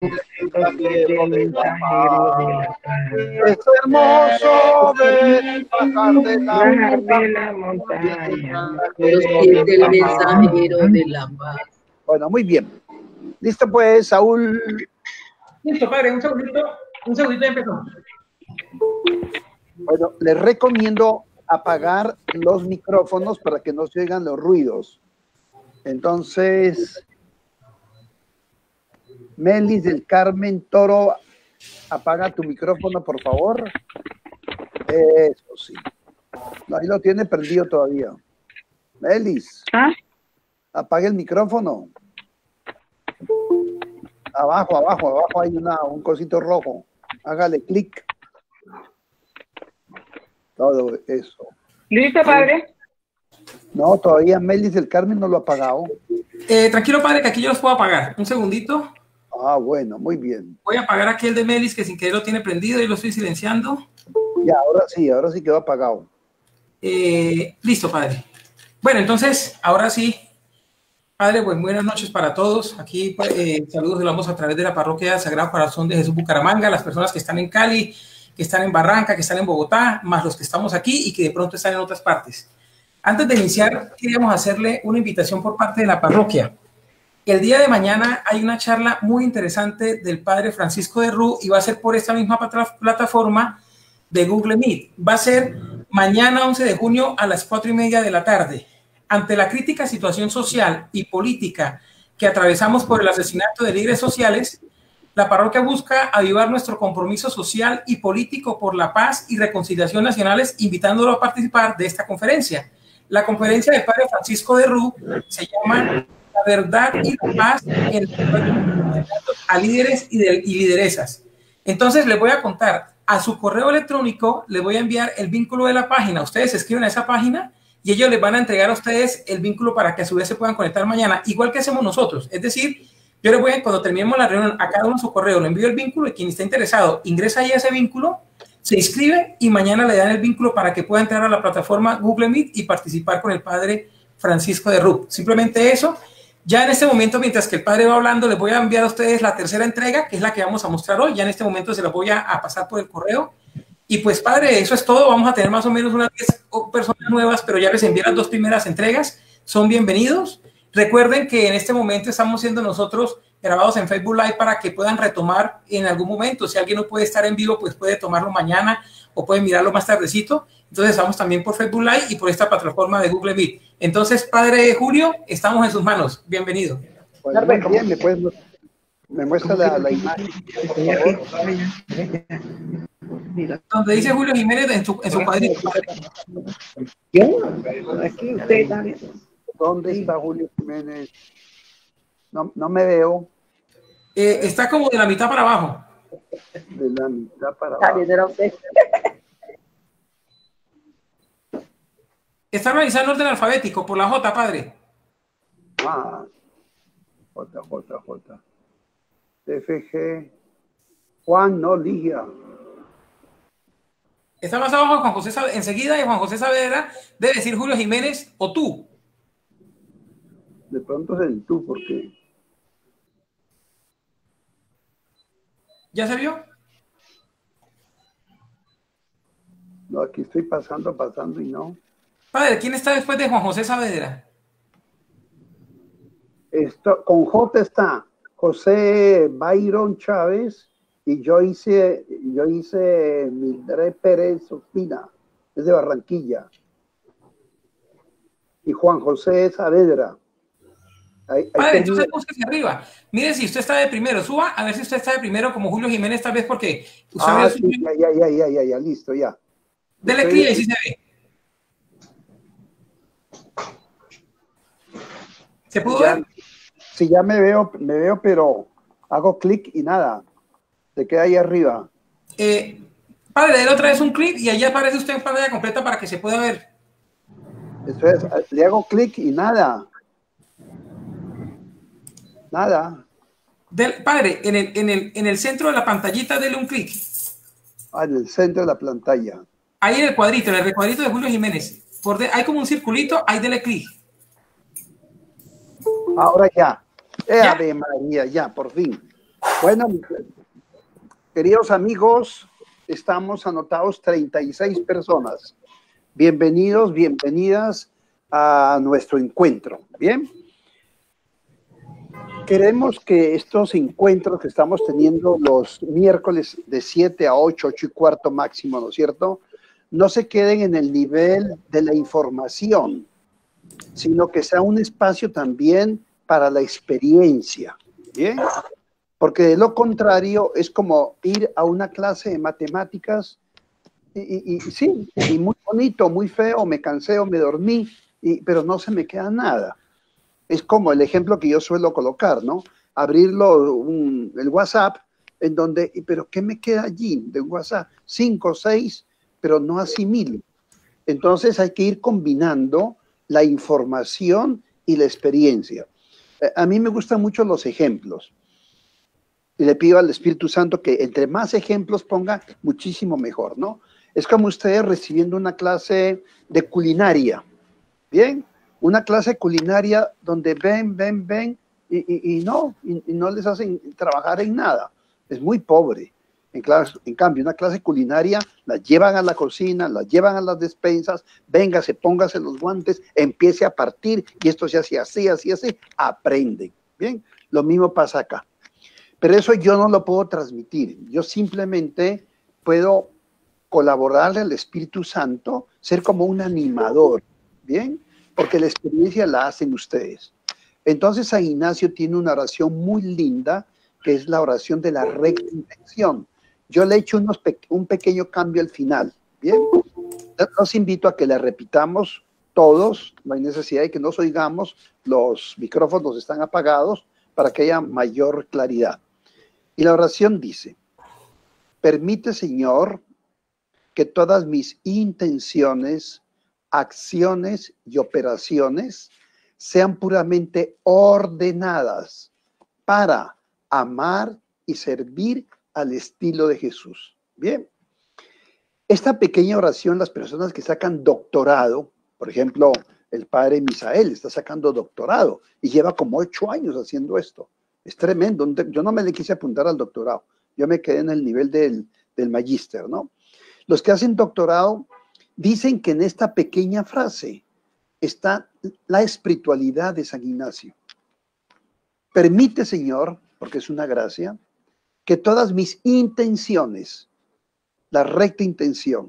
Cielo de la paz. Es hermoso ver bajar de la montaña. Los pies del mensajero de la paz. Bueno, muy bien. Listo pues, Saúl. Listo, padre, un segundito y empezamos. Bueno, les recomiendo apagar los micrófonos para que no se oigan los ruidos. Entonces, Melis del Carmen Toro, apaga tu micrófono, por favor. Eso sí. No, ahí lo tiene prendido todavía. Melis, apague el micrófono. Abajo hay un cosito rojo. Hágale clic. Todo eso. ¿Listo, padre? No, todavía Melis del Carmen no lo ha apagado. Tranquilo, padre, que aquí yo los puedo apagar. Un segundito. Ah, bueno, muy bien. Voy a apagar aquí el de Melis, que sin querer lo tiene prendido y lo estoy silenciando. Ya, ahora sí quedó apagado. Listo, padre. Bueno, entonces, ahora sí. Padre, pues buenas noches para todos. Aquí saludos de la voz a través de la parroquia Sagrado Corazón de Jesús Bucaramanga, las personas que están en Cali, que están en Barranca, que están en Bogotá, más los que estamos aquí y que de pronto están en otras partes. Antes de iniciar, queríamos hacerle una invitación por parte de la parroquia. El día de mañana hay una charla muy interesante del padre Francisco de Rú y va a ser por esta misma plataforma de Google Meet. Va a ser mañana 11 de junio a las 4:30 de la tarde. Ante la crítica situación social y política que atravesamos por el asesinato de líderes sociales, la parroquia busca avivar nuestro compromiso social y político por la paz y reconciliación nacionales, invitándolo a participar de esta conferencia. La conferencia del padre Francisco de Rú se llama La verdad y la paz en a líderes y lideresas. Entonces les voy a contar, a su correo electrónico les voy a enviar el vínculo de la página. Ustedes escriben a esa página y ellos les van a entregar a ustedes el vínculo para que a su vez se puedan conectar mañana, igual que hacemos nosotros. Es decir, yo les voy a, cuando terminemos la reunión, a cada uno su correo, le envío el vínculo y quien esté interesado ingresa ahí a ese vínculo, se inscribe y mañana le dan el vínculo para que pueda entrar a la plataforma Google Meet y participar con el padre Francisco de Rú. Simplemente eso. Ya en este momento, mientras que el padre va hablando, les voy a enviar a ustedes la tercera entrega, que es la que vamos a mostrar hoy. Ya en este momento se la voy a pasar por el correo. Y pues, padre, eso es todo. Vamos a tener más o menos unas 10 personas nuevas, pero ya les envié las 2 primeras entregas. Son bienvenidos. Recuerden que en este momento estamos siendo nosotros grabados en Facebook Live para que puedan retomar en algún momento. Si alguien no puede estar en vivo, pues puede tomarlo mañana o puede mirarlo más tardecito. Entonces estamos también por Facebook Live y por esta plataforma de Google Meet. Entonces, padre Julio, estamos en sus manos. Bienvenido. Bueno, bien, me muestra la imagen, por favor. Donde dice Julio Jiménez en su cuadrito. ¿Yo? Aquí usted también. ¿Dónde está Julio Jiménez? No me veo. Está como de la mitad para abajo. De la mitad para abajo. Está organizado en orden alfabético por la J, padre. Ah, J. FG. Juan, no, Ligia. Está más abajo Juan José Saavedra. Enseguida de Juan José Saavedra debe decir Julio Jiménez o tú. De pronto es el tú, porque... ¿Ya se vio? No, aquí estoy pasando y no. Padre, ¿quién está después de Juan José Saavedra? Con J está José Byron Chávez y yo hice Mildred Pérez Ospina, es de Barranquilla. Y Juan José Saavedra. Padre, entonces busque hacia arriba. Mire si usted está de primero. Suba a ver si usted está de primero como Julio Jiménez, tal vez porque... Sí, ya, listo, ya. Dele clic y si se ve. ¿Se pudo ver? Sí, ya me veo, pero hago clic y nada. Se queda ahí arriba. Padre, déle otra vez un clic y allá aparece usted en pantalla completa para que se pueda ver. Eso es, le hago clic y nada. Nada. Padre, en el centro de la pantallita, dele un clic. En el centro de la pantalla. Ahí en el cuadrito de Julio Jiménez. Hay como un circulito, ahí dele clic. Ahora ya. Ave María, ya, por fin. Bueno, queridos amigos, estamos anotados 36 personas. Bienvenidos, bienvenidas a nuestro encuentro. Bien. Queremos que estos encuentros que estamos teniendo los miércoles de 7 a 8, 8 y cuarto máximo, ¿no es cierto?, no se queden en el nivel de la información, sino que sea un espacio también para la experiencia, ¿bien? Porque de lo contrario es como ir a una clase de matemáticas y sí, y muy bonito, muy feo, me cansé o me dormí, pero no se me queda nada. Es como el ejemplo que yo suelo colocar, ¿no? Abrirlo, el WhatsApp, en donde, pero ¿qué me queda allí de WhatsApp? 5 o 6, pero no asimilo. Entonces hay que ir combinando la información y la experiencia. A mí me gustan mucho los ejemplos. Y le pido al Espíritu Santo que entre más ejemplos ponga, muchísimo mejor, ¿no? Es como ustedes recibiendo una clase de culinaria, ¿bien? Una clase culinaria donde ven y no les hacen trabajar en nada. Es muy pobre. En cambio, una clase culinaria la llevan a la cocina, la llevan a las despensas, véngase, póngase los guantes, empiece a partir y esto se hace así, aprenden. Bien, lo mismo pasa acá. Pero eso yo no lo puedo transmitir. Yo simplemente puedo colaborarle al Espíritu Santo, ser como un animador, ¿bien? Porque la experiencia la hacen ustedes. Entonces, San Ignacio tiene una oración muy linda, que es la oración de la recta intención. Yo le he hecho un pequeño cambio al final, ¿bien? Los invito a que la repitamos todos, no hay necesidad de que nos oigamos, los micrófonos están apagados para que haya mayor claridad. Y la oración dice: permite, Señor, que todas mis intenciones, acciones y operaciones sean puramente ordenadas para amar y servir al estilo de Jesús. Bien, esta pequeña oración, las personas que sacan doctorado, por ejemplo, el padre Misael está sacando doctorado y lleva como 8 años haciendo esto. Es tremendo. Yo no me le quise apuntar al doctorado. Yo me quedé en el nivel del magíster, ¿no? Los que hacen doctorado dicen que en esta pequeña frase está la espiritualidad de San Ignacio. Permite, Señor, porque es una gracia, que todas mis intenciones, la recta intención,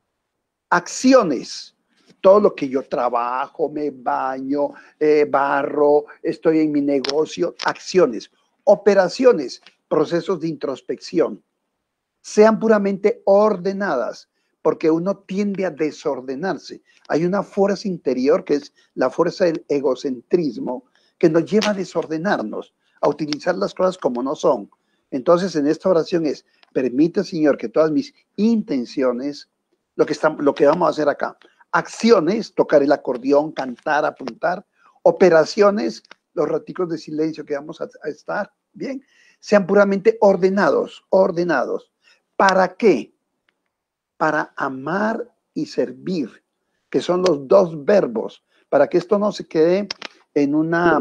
acciones, todo lo que yo trabajo, me baño, barro, estoy en mi negocio, acciones, operaciones, procesos de introspección, sean puramente ordenadas, porque uno tiende a desordenarse. Hay una fuerza interior que es la fuerza del egocentrismo que nos lleva a desordenarnos, a utilizar las cosas como no son. Entonces, en esta oración es: permite, Señor, que todas mis intenciones, lo que vamos a hacer acá, acciones, tocar el acordeón, cantar, apuntar, operaciones, los raticos de silencio que vamos a estar, bien, sean puramente ordenados. ¿Para qué? Para amar y servir, que son los dos verbos, para que esto no se quede en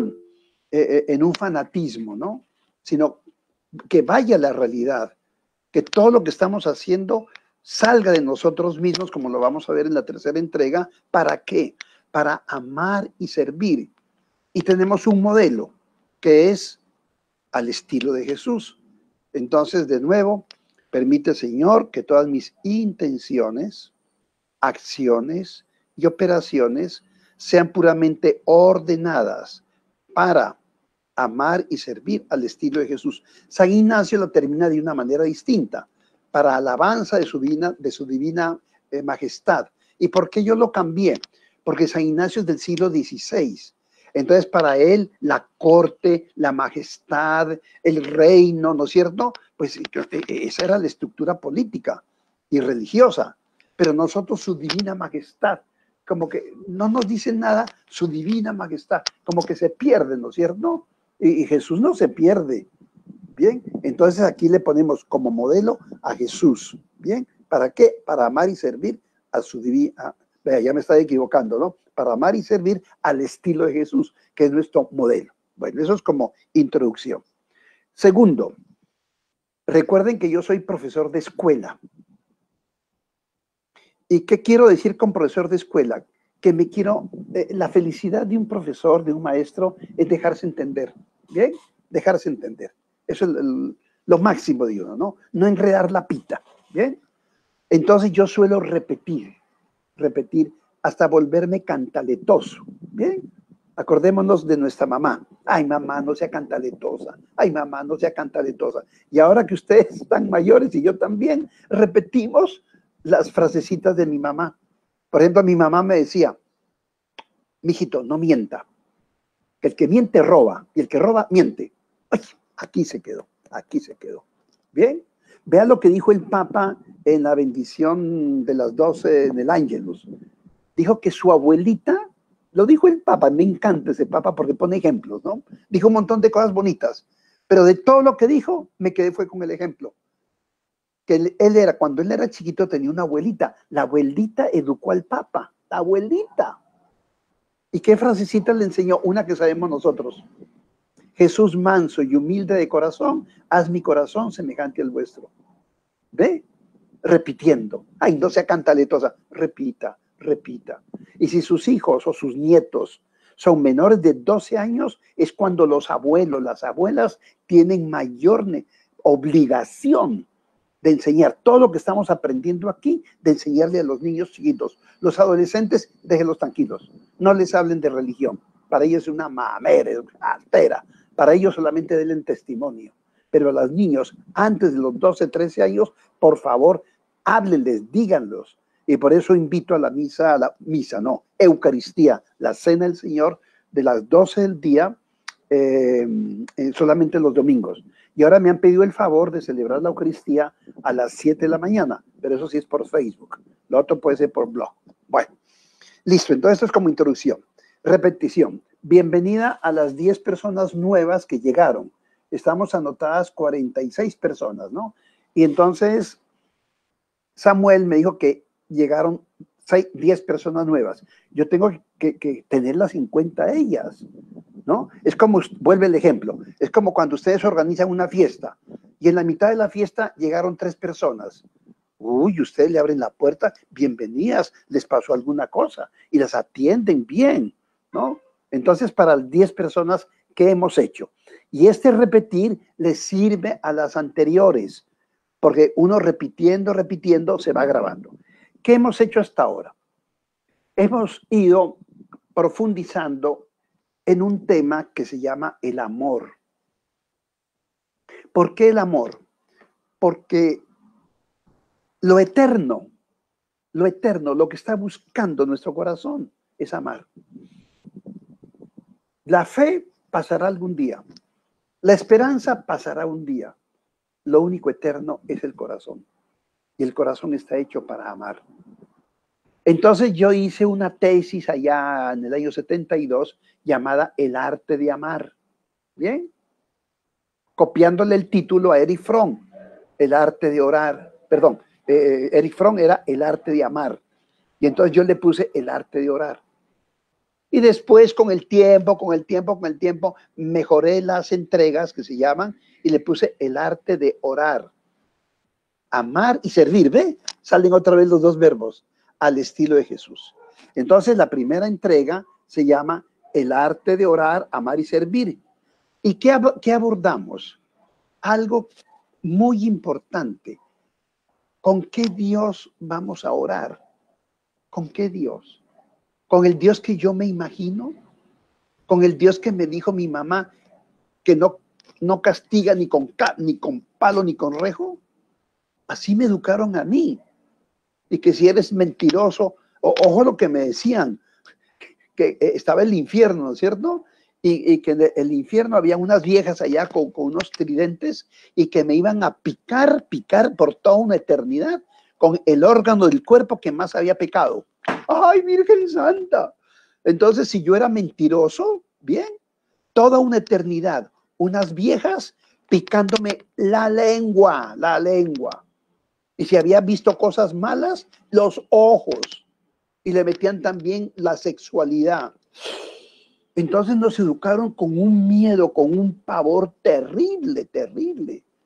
un fanatismo, ¿no? Sino que vaya la realidad, que todo lo que estamos haciendo salga de nosotros mismos, como lo vamos a ver en la tercera entrega. ¿Para qué? Para amar y servir. Y tenemos un modelo que es al estilo de Jesús. Entonces, de nuevo, permite, Señor, que todas mis intenciones, acciones y operaciones sean puramente ordenadas para amar y servir al estilo de Jesús. San Ignacio lo termina de una manera distinta, para alabanza de su divina majestad. ¿Y por qué yo lo cambié? Porque San Ignacio es del siglo XVI. Entonces, para él, la corte, la majestad, el reino, ¿no es cierto? Pues esa era la estructura política y religiosa. Pero nosotros, su divina majestad, como que no nos dicen nada, su divina majestad, como que se pierde, ¿no es cierto? Y Jesús no se pierde. Bien, entonces aquí le ponemos como modelo a Jesús. Bien, ¿para qué? Para amar y servir a su divina. Vea, ya me estaba equivocando, ¿no? Para amar y servir al estilo de Jesús, que es nuestro modelo. Bueno, eso es como introducción. Segundo, Recuerden que yo soy profesor de escuela. ¿Y qué quiero decir con profesor de escuela? Que me quiero, la felicidad de un profesor, de un maestro, es dejarse entender, ¿bien? Dejarse entender. Eso es lo máximo de uno, ¿no? No enredar la pita, ¿bien? Entonces yo suelo repetir hasta volverme cantaletoso, ¿bien? Acordémonos de nuestra mamá. Ay, mamá, no sea cantaletosa. Ay, mamá, no sea cantaletosa. Y ahora que ustedes están mayores y yo también, repetimos las frasecitas de mi mamá. Por ejemplo, mi mamá me decía, mijito, no mienta. Que el que miente roba y el que roba miente. Ay, aquí se quedó, aquí se quedó. ¿Bien? Vean lo que dijo el Papa en la bendición de las 12 en el Ángelus. Dijo que su abuelita, lo dijo el Papa, me encanta ese Papa porque pone ejemplos, ¿no? Dijo un montón de cosas bonitas, pero de todo lo que dijo, me quedé fue con el ejemplo. Que él era, cuando él era chiquito tenía una abuelita, la abuelita educó al Papa, la abuelita. ¿Y qué frasecita le enseñó? Una que sabemos nosotros. Jesús manso y humilde de corazón, haz mi corazón semejante al vuestro. ¿Ve? Repitiendo. Ay, no sea cantaletosa. Repita, repita. Y si sus hijos o sus nietos son menores de 12 años, es cuando los abuelos, las abuelas tienen mayor obligación de enseñar todo lo que estamos aprendiendo aquí, de enseñarle a los niños chiquitos. Los adolescentes, déjenlos tranquilos. No les hablen de religión. Para ellos es una mamera, es altera. Para ellos solamente denle testimonio. Pero a los niños, antes de los 12, 13 años, por favor, háblenles, díganlos. Y por eso invito a la misa, Eucaristía, la cena del Señor, de las 12 del día, solamente los domingos. Y ahora me han pedido el favor de celebrar la Eucaristía a las 7 de la mañana, pero eso sí es por Facebook. Lo otro puede ser por blog. Bueno, listo. Entonces esto es como introducción. Repetición. Bienvenida a las 10 personas nuevas que llegaron. Estamos anotadas 46 personas, ¿no? Y entonces Samuel me dijo que llegaron 10 personas nuevas. Yo tengo que tenerlas en cuenta ellas, ¿no? Es como, vuelve el ejemplo, es como cuando ustedes organizan una fiesta y en la mitad de la fiesta llegaron 3 personas. Uy, ustedes le abren la puerta, bienvenidas, les pasó alguna cosa y las atienden bien, ¿no? Entonces, para 10 personas, ¿qué hemos hecho? Y este repetir les sirve a las anteriores, porque uno repitiendo, se va grabando. ¿Qué hemos hecho hasta ahora? Hemos ido profundizando en un tema que se llama el amor. ¿Por qué el amor? Porque lo eterno, lo que está buscando nuestro corazón es amar. La fe pasará algún día. La esperanza pasará un día. Lo único eterno es el corazón. Y el corazón está hecho para amar. Entonces yo hice una tesis allá en el año 72 llamada El arte de amar. ¿Bien? Copiándole el título a Erich Fromm, El arte de orar. Perdón, Erich Fromm era El arte de amar. Y entonces yo le puse El arte de orar. Y después con el tiempo, mejoré las entregas que se llaman y le puse El arte de orar. Amar y servir, ¿ve? Salen otra vez los dos verbos, al estilo de Jesús. Entonces la primera entrega se llama El arte de orar, amar y servir. ¿Y qué abordamos? Algo muy importante. ¿Con qué Dios vamos a orar? ¿Con qué Dios? ¿Con el Dios que yo me imagino? ¿Con el Dios que me dijo mi mamá que no castiga ni con palo ni con rejo? Así me educaron a mí. Y que si eres mentiroso, ojo lo que me decían, que estaba el infierno, ¿no es cierto? Y que en el infierno había unas viejas allá con unos tridentes y que me iban a picar por toda una eternidad con el órgano del cuerpo que más había pecado. ¡Ay, Virgen Santa! Entonces, si yo era mentiroso, bien, toda una eternidad, unas viejas picándome la lengua. Y si había visto cosas malas, los ojos. Y le metían también la sexualidad. Entonces nos educaron con un miedo, con un pavor terrible.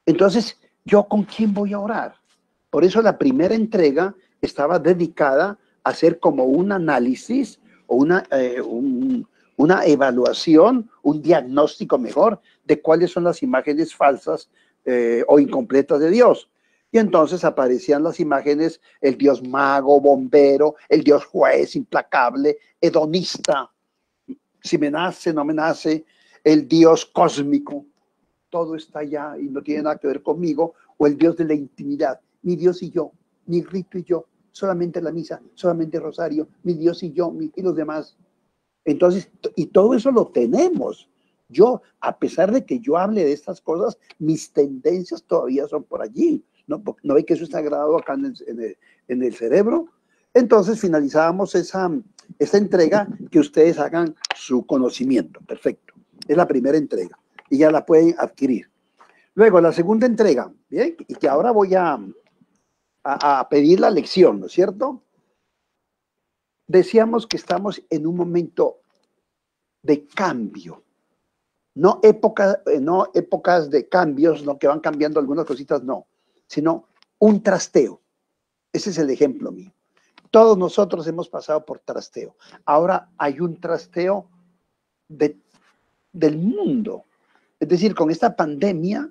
Entonces, ¿yo con quién voy a orar? Por eso la primera entrega estaba dedicada a hacer como un análisis o una evaluación, un diagnóstico mejor de cuáles son las imágenes falsas o incompletas de Dios. Y entonces aparecían las imágenes, el Dios mago, bombero, el Dios juez, implacable, hedonista, si me nace, no me nace, el Dios cósmico, todo está allá y no tiene nada que ver conmigo, o el Dios de la intimidad, mi Dios y yo, mi rito y yo, solamente la misa, solamente el rosario, mi Dios y yo, y los demás. Entonces, y todo eso lo tenemos. Yo, a pesar de que yo hable de estas cosas, mis tendencias todavía son por allí. ¿No ve que eso está grabado acá en el cerebro? Entonces finalizábamos esta entrega, que ustedes hagan su conocimiento. Perfecto. Es la primera entrega y ya la pueden adquirir. Luego, la segunda entrega, ¿bien? Y que ahora voy a pedir la lección, ¿no es cierto? Decíamos que estamos en un momento de cambio. No épocas de cambios, no que van cambiando algunas cositas, no, sino un trasteo. Ese es el ejemplo mío. Todos nosotros hemos pasado por trasteo. Ahora hay un trasteo del mundo. Es decir, con esta pandemia,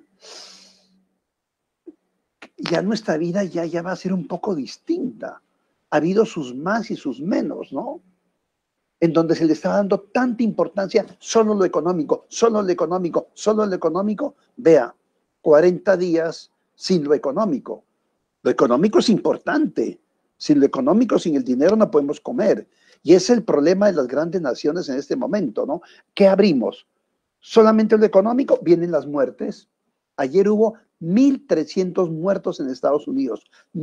ya nuestra vida ya va a ser un poco distinta. Ha habido sus más y sus menos, ¿no? En donde se le está dando tanta importancia solo lo económico, solo lo económico, solo lo económico. Vea, 40 días sin lo económico. Lo económico es importante. Sin lo económico, sin el dinero no podemos comer. Y ese es el problema de las grandes naciones en este momento, ¿no? ¿Qué abrimos? Solamente lo económico, vienen las muertes. Ayer hubo 1.300 muertos en Estados Unidos.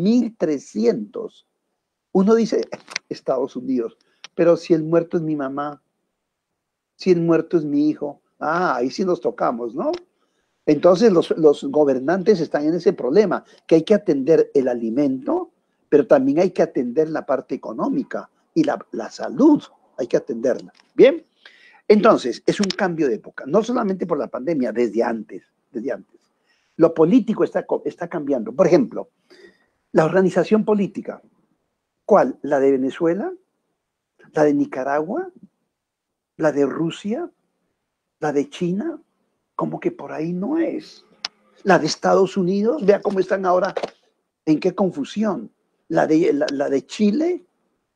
1.300. Uno dice, Estados Unidos, pero si el muerto es mi mamá, si el muerto es mi hijo, ahí sí nos tocamos, ¿no? Entonces los gobernantes están en ese problema, que hay que atender el alimento, pero también hay que atender la parte económica y la salud, hay que atenderla. Bien, entonces es un cambio de época, no solamente por la pandemia, desde antes. Lo político está cambiando. Por ejemplo, la organización política, ¿cuál? ¿La de Venezuela? ¿La de Nicaragua? ¿La de Rusia? ¿La de China? Como que por ahí no es. ¿La de Estados Unidos? Vea cómo están ahora, en qué confusión. ¿La de Chile?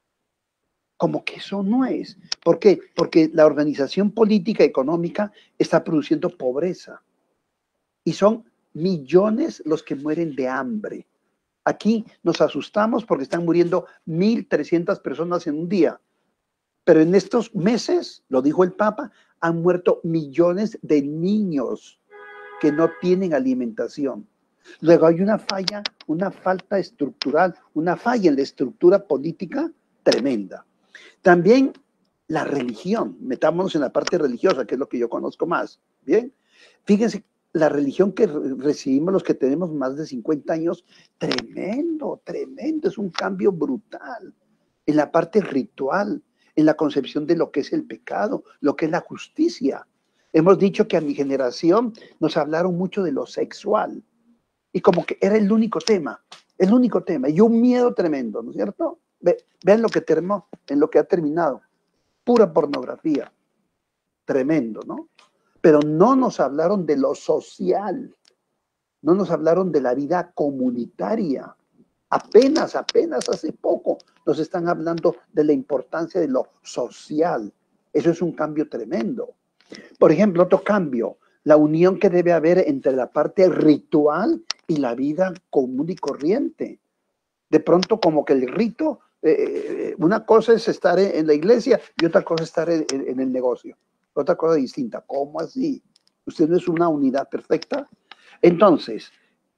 Como que eso no es. ¿Por qué? Porque la organización política económica está produciendo pobreza. Y son millones los que mueren de hambre. Aquí nos asustamos porque están muriendo 1.300 personas en un día. Pero en estos meses, lo dijo el Papa, han muerto millones de niños que no tienen alimentación. Luego hay una falta estructural, una falla en la estructura política tremenda. También la religión, metámonos en la parte religiosa, que es lo que yo conozco más. Bien, fíjense, la religión que recibimos los que tenemos más de 50 años, tremendo, es un cambio brutal en la parte ritual, en la concepción de lo que es el pecado, lo que es la justicia. Hemos dicho que a mi generación nos hablaron mucho de lo sexual y como que era el único tema y un miedo tremendo, ¿no es cierto? Vean en lo que ha terminado, pura pornografía, tremendo, ¿no? Pero no nos hablaron de lo social, no nos hablaron de la vida comunitaria. Apenas hace poco nos están hablando de la importancia de lo social. Eso es un cambio tremendo. Por ejemplo, otro cambio, la unión que debe haber entre la parte ritual y la vida común y corriente. De pronto como que el rito, una cosa es estar en la iglesia y otra cosa es estar en el negocio. Otra cosa distinta. ¿Cómo así? ¿Usted no es una unidad perfecta? Entonces,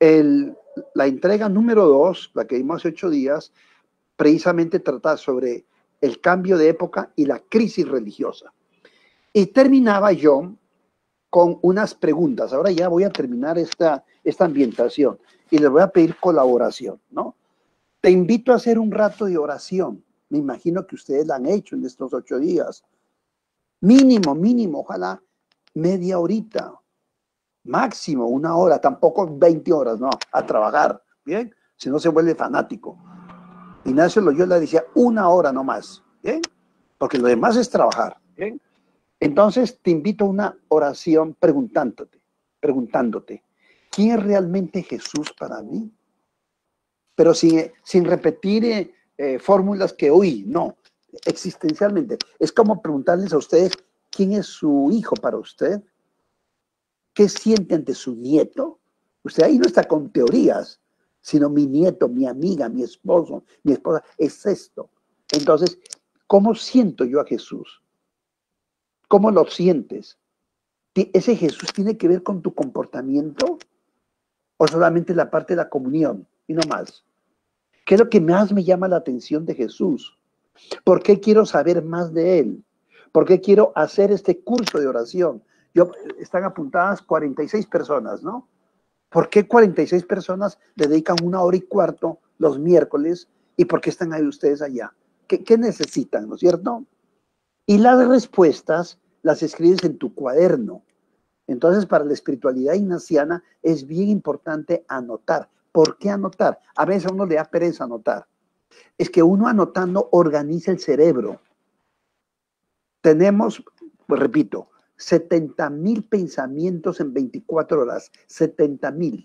la entrega número 2, la que vimos hace 8 días, precisamente trata sobre el cambio de época y la crisis religiosa. Y terminaba yo con unas preguntas. Ahora ya voy a terminar esta ambientación y les voy a pedir colaboración, ¿no? Te invito a hacer un rato de oración. Me imagino que ustedes la han hecho en estos 8 días. Mínimo, ojalá media horita. máximo 1 hora, tampoco 20 horas, no, a trabajar, ¿bien? Si no se vuelve fanático. Ignacio Loyola decía 1 hora no más, ¿bien? Porque lo demás es trabajar, ¿bien? Entonces te invito a una oración preguntándote, ¿quién es realmente Jesús para mí? Pero sin repetir fórmulas que oí, no, existencialmente. Es como preguntarles a ustedes, ¿quién es su hijo para usted? ¿Qué siente ante su nieto? Usted ahí no está con teorías, sino mi nieto, mi amiga, mi esposo, mi esposa, es esto. Entonces, ¿cómo siento yo a Jesús? ¿Cómo lo sientes? ¿Ese Jesús tiene que ver con tu comportamiento o solamente la parte de la comunión y no más? ¿Qué es lo que más me llama la atención de Jesús? ¿Por qué quiero saber más de Él? ¿Por qué quiero hacer este curso de oración? Están apuntadas 46 personas, ¿no? ¿Por qué 46 personas le dedican 1 hora y cuarto los miércoles? ¿Y por qué están ahí ustedes allá? ¿Qué necesitan, no es cierto? Y las respuestas las escribes en tu cuaderno. Entonces, para la espiritualidad ignaciana es bien importante anotar. ¿Por qué anotar? A veces a uno le da pereza anotar. Es que uno anotando organiza el cerebro. Tenemos, pues repito, 70,000 pensamientos en 24 horas. 70,000.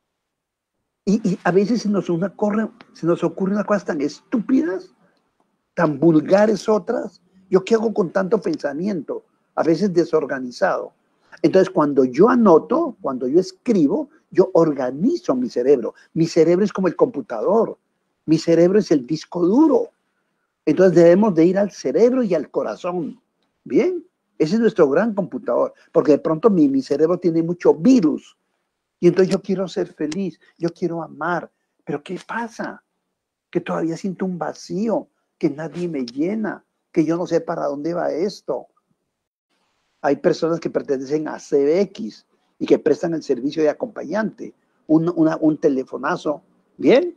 Y a veces se nos ocurre una cosa tan estúpidas, tan vulgares otras. ¿Yo qué hago con tanto pensamiento? A veces desorganizado. Entonces, cuando yo anoto, cuando yo escribo, yo organizo mi cerebro. Mi cerebro es como el computador. Mi cerebro es el disco duro. Entonces, debemos de ir al cerebro y al corazón. ¿Bien? Ese es nuestro gran computador. Porque de pronto mi cerebro tiene mucho virus. Y entonces yo quiero ser feliz. Yo quiero amar. Pero ¿qué pasa? Que todavía siento un vacío. Que nadie me llena. Que yo no sé para dónde va esto. Hay personas que pertenecen a CBX y que prestan el servicio de acompañante, un telefonazo, ¿bien?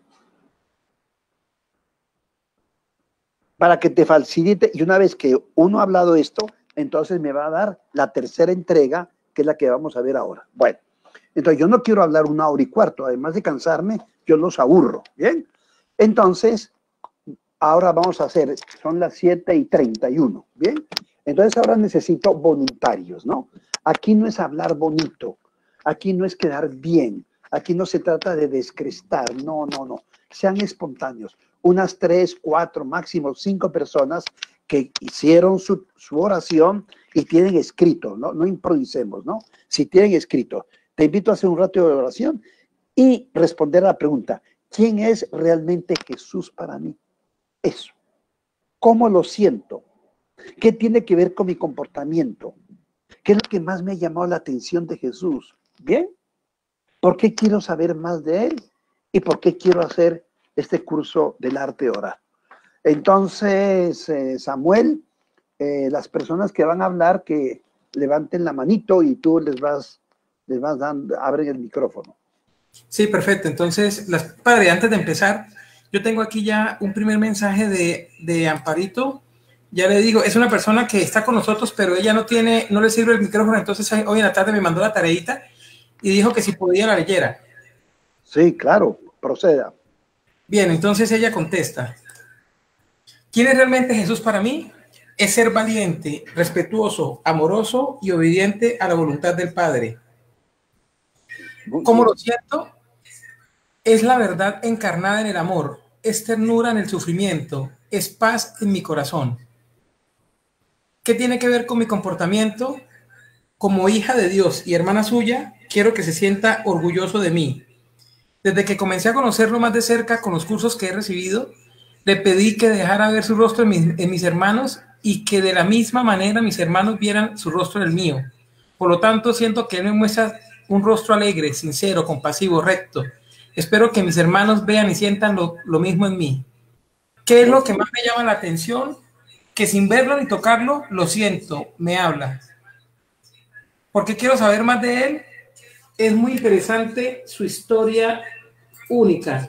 Para que te facilite, y una vez que uno ha hablado esto, entonces me va a dar la tercera entrega, que es la que vamos a ver ahora. Bueno, entonces yo no quiero hablar 1 hora y cuarto, además de cansarme, yo los aburro, ¿bien? Entonces, ahora vamos a hacer, son las 7:31, ¿bien? Entonces ahora necesito voluntarios, ¿no? Aquí no es hablar bonito, aquí no es quedar bien, aquí no se trata de descrestar, no. Sean espontáneos. Unas 3, 4, máximo 5 personas que hicieron su oración y tienen escrito, ¿no? No improvisemos, ¿no? Si tienen escrito, te invito a hacer un rato de oración y responder a la pregunta, ¿quién es realmente Jesús para mí? Eso. ¿Cómo lo siento? ¿Qué tiene que ver con mi comportamiento? ¿Qué es lo que más me ha llamado la atención de Jesús? ¿Bien? ¿Por qué quiero saber más de Él? ¿Y por qué quiero hacer este curso del arte de orar? Entonces, Samuel, las personas que van a hablar, que levanten la manito y tú les vas dando, abren el micrófono. Sí, perfecto. Entonces, padre, antes de empezar, yo tengo aquí ya un primer mensaje de Amparito. Ya le digo, es una persona que está con nosotros, pero ella no le sirve el micrófono, entonces hoy en la tarde me mandó la tareita y dijo que si podía la leyera. Sí, claro, proceda. Bien, entonces ella contesta. ¿Quién es realmente Jesús para mí? Es ser valiente, respetuoso, amoroso y obediente a la voluntad del Padre. ¿Cómo lo siento? Es la verdad encarnada en el amor, es ternura en el sufrimiento, es paz en mi corazón. ¿Qué tiene que ver con mi comportamiento? Como hija de Dios y hermana suya, quiero que se sienta orgulloso de mí. Desde que comencé a conocerlo más de cerca con los cursos que he recibido, le pedí que dejara ver su rostro en mis hermanos y que de la misma manera mis hermanos vieran su rostro en el mío. Por lo tanto, siento que él me muestra un rostro alegre, sincero, compasivo, recto. Espero que mis hermanos vean y sientan lo mismo en mí. ¿Qué es lo que más me llama la atención? Que sin verlo ni tocarlo, lo siento, me habla. Porque quiero saber más de él. Es muy interesante su historia única.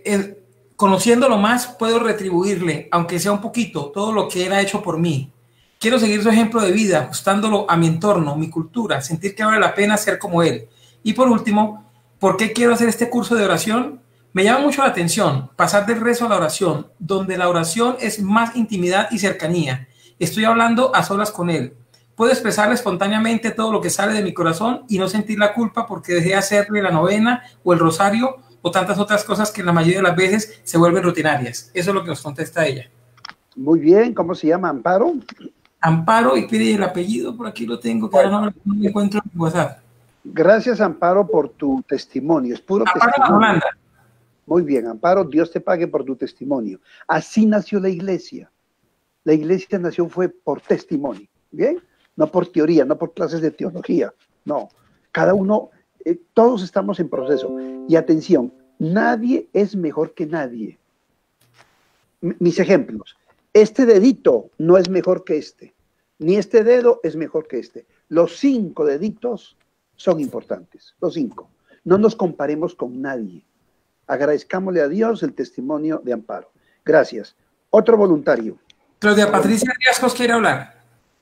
Conociéndolo más, puedo retribuirle, aunque sea un poquito, todo lo que él ha hecho por mí. Quiero seguir su ejemplo de vida, ajustándolo a mi entorno, mi cultura, sentir que vale la pena ser como él. Y por último, ¿por qué quiero hacer este curso de oración? Me llama mucho la atención pasar del rezo a la oración, donde la oración es más intimidad y cercanía. Estoy hablando a solas con él. Puedo expresarle espontáneamente todo lo que sale de mi corazón y no sentir la culpa porque dejé de hacerle la novena o el rosario o tantas otras cosas que la mayoría de las veces se vuelven rutinarias. Eso es lo que nos contesta ella. Muy bien, ¿cómo se llama? ¿Amparo? Amparo, y pide el apellido, por aquí lo tengo, que ahora no me encuentro en WhatsApp. Gracias, Amparo, por tu testimonio. Es puro Amparo testimonio. Holanda. Muy bien, Amparo, Dios te pague por tu testimonio. Así nació la iglesia. La iglesia nació fue por testimonio, ¿bien? No por teoría, no por clases de teología, no. Cada uno, todos estamos en proceso. Y atención, nadie es mejor que nadie. Mis ejemplos. Este dedito no es mejor que este, ni este dedo es mejor que este. Los 5 deditos son importantes, los 5. No nos comparemos con nadie. Agradezcámosle a Dios el testimonio de Amparo. Gracias. Otro voluntario. Claudia Patricia Riascos quiere hablar.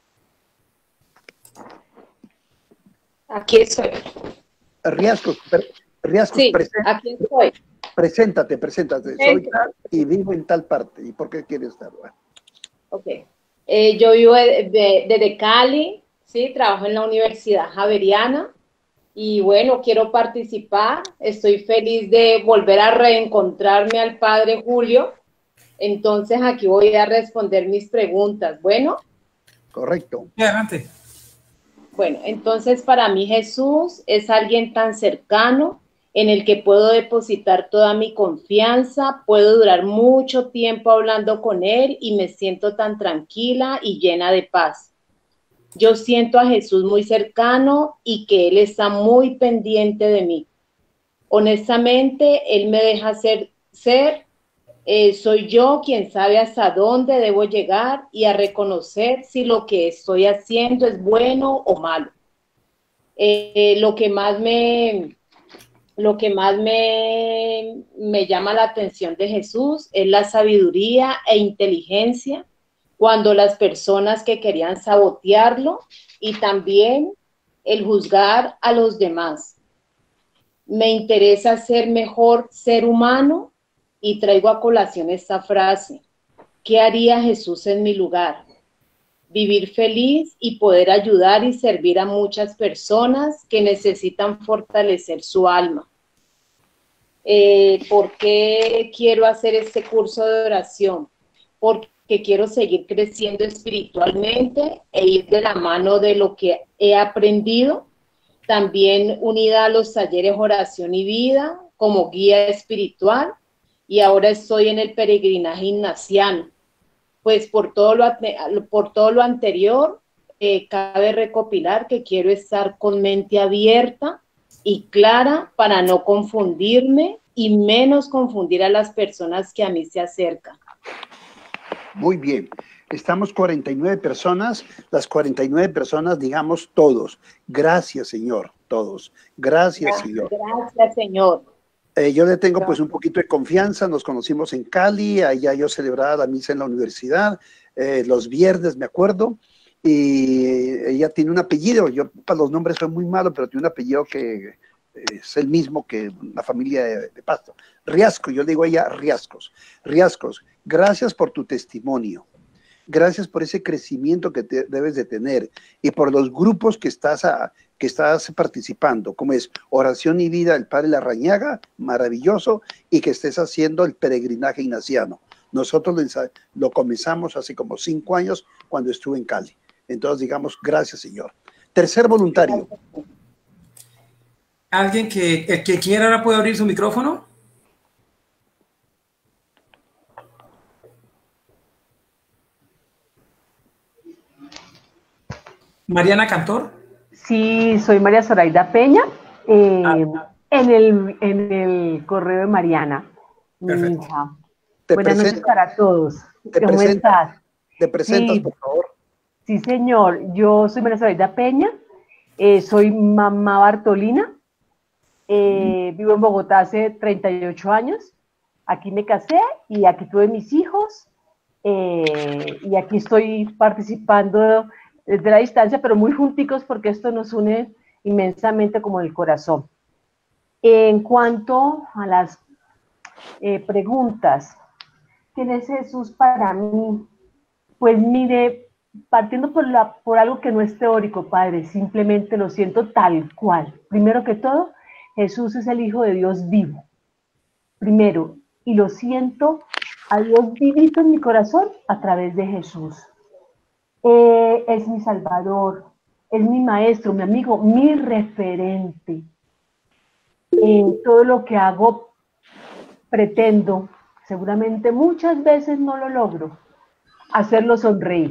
Aquí estoy. Riascos, sí, aquí estoy. Preséntate. Soy tal y vivo en tal parte. ¿Y por qué quieres estar? Bueno. Ok. Yo vivo desde Cali, ¿sí? Trabajo en la Universidad Javeriana y bueno, quiero participar. Estoy feliz de volver a reencontrarme al Padre Julio. Entonces aquí voy a responder mis preguntas. Bueno. Correcto. Adelante. Bueno, entonces para mí Jesús es alguien tan cercano en el que puedo depositar toda mi confianza, puedo durar mucho tiempo hablando con él y me siento tan tranquila y llena de paz. Yo siento a Jesús muy cercano y que él está muy pendiente de mí. Honestamente, él me deja ser, soy yo quien sabe hasta dónde debo llegar y a reconocer si lo que estoy haciendo es bueno o malo. Lo que más me llama la atención de Jesús es la sabiduría e inteligencia cuando las personas que querían sabotearlo y también el juzgar a los demás. Me interesa ser mejor ser humano y traigo a colación esta frase. ¿Qué haría Jesús en mi lugar? Vivir feliz y poder ayudar y servir a muchas personas que necesitan fortalecer su alma. ¿Por qué quiero hacer este curso de oración? Porque quiero seguir creciendo espiritualmente e ir de la mano de lo que he aprendido, también unida a los talleres Oración y Vida como guía espiritual, y ahora estoy en el peregrinaje ignaciano. Pues por todo lo anterior, cabe recopilar que quiero estar con mente abierta y clara para no confundirme y menos confundir a las personas que a mí se acercan. Muy bien. Estamos 49 personas, las 49 personas, digamos todos. Gracias, Señor, todos. Gracias, Señor. Gracias, Señor. Yo le tengo pues un poquito de confianza, nos conocimos en Cali, allá yo celebraba la misa en la universidad, los viernes me acuerdo, y ella tiene un apellido, yo para los nombres soy muy malo, pero tiene un apellido que es el mismo que una familia de Pasto. Riascos, yo le digo a ella Riascos. Riascos, gracias por tu testimonio, gracias por ese crecimiento que debes de tener y por los grupos que estás participando, como es Oración y Vida del Padre Larrañaga, maravilloso, y que estés haciendo el peregrinaje ignaciano. Nosotros lo comenzamos hace como 5 años cuando estuve en Cali. Entonces digamos, gracias, Señor. Tercer voluntario. ¿Alguien que quiera ahora puede abrir su micrófono? Mariana Cantor. Sí, soy María Zoraida Peña, en el correo de Mariana, mi hija. Buenas noches para todos. ¿Cómo estás? ¿Te presentas, sí, por favor? Sí, señor. Yo soy María Zoraida Peña, soy mamá Bartolina, vivo en Bogotá hace 38 años. Aquí me casé y aquí tuve mis hijos. y aquí estoy participando desde la distancia, pero muy junticos porque esto nos une inmensamente como el corazón. En cuanto a las preguntas, ¿quién es Jesús para mí? Pues mire, partiendo por algo que no es teórico, Padre, simplemente lo siento tal cual. Primero que todo, Jesús es el Hijo de Dios vivo. Primero, y lo siento a Dios vivito en mi corazón a través de Jesús. Es mi Salvador, es mi maestro, mi amigo, mi referente. Todo lo que hago, pretendo, seguramente muchas veces no lo logro, hacerlo sonreír.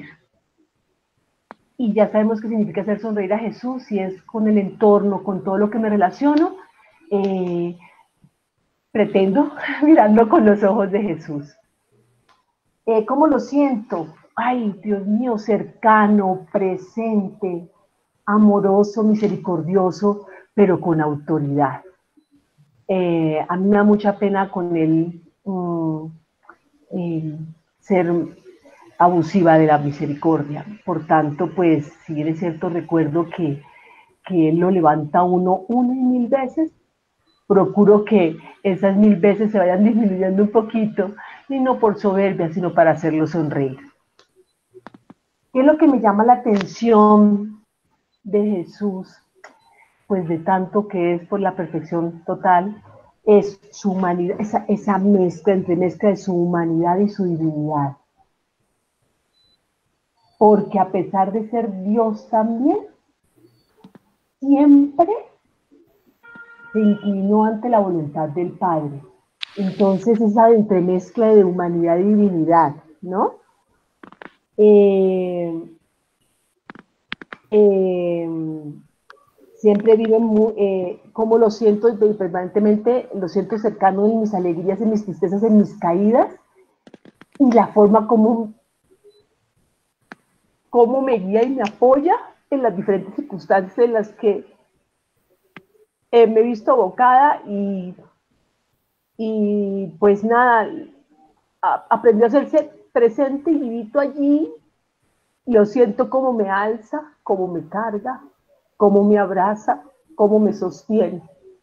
Y ya sabemos qué significa hacer sonreír a Jesús, si es con el entorno, con todo lo que me relaciono, pretendo mirarlo con los ojos de Jesús. ¿Cómo lo siento? Ay, Dios mío, cercano, presente, amoroso, misericordioso, pero con autoridad. A mí me da mucha pena con él ser abusiva de la misericordia. Por tanto, pues, si bien es cierto, recuerdo que él lo levanta uno una y mil veces, procuro que esas 1000 veces se vayan disminuyendo un poquito, y no por soberbia, sino para hacerlo sonreír. ¿Qué es lo que me llama la atención de Jesús? Pues de tanto que es por la perfección total, es su humanidad, esa entremezcla de su humanidad y su divinidad. Porque a pesar de ser Dios también, siempre se inclinó ante la voluntad del Padre. Entonces esa entremezcla de humanidad y divinidad, ¿no? Siempre vive muy, como lo siento permanentemente, lo siento cercano en mis alegrías, en mis tristezas, en mis caídas, y la forma como me guía y me apoya en las diferentes circunstancias en las que me he visto abocada, y pues nada, aprendió a hacerse presente y vivito allí. Lo siento como me alza, como me carga, como me abraza, como me sostiene.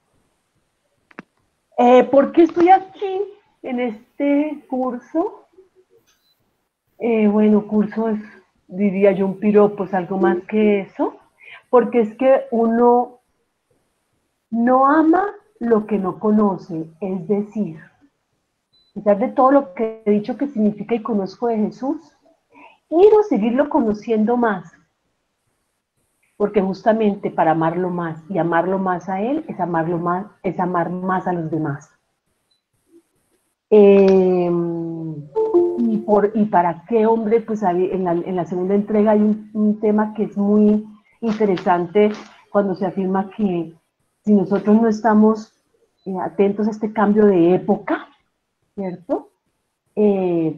¿Por qué estoy aquí en este curso? Bueno, curso es, diría yo, un piropo, es algo más que eso, porque es que uno no ama lo que no conoce, es decir, a pesar de todo lo que he dicho que significa y conozco de Jesús, quiero seguirlo conociendo más, porque justamente para amarlo más y amarlo más a él es amarlo más, es amar más a los demás. Y para qué, hombre, pues en la segunda entrega hay un tema que es muy interesante cuando se afirma que si nosotros no estamos atentos a este cambio de época, ¿cierto? En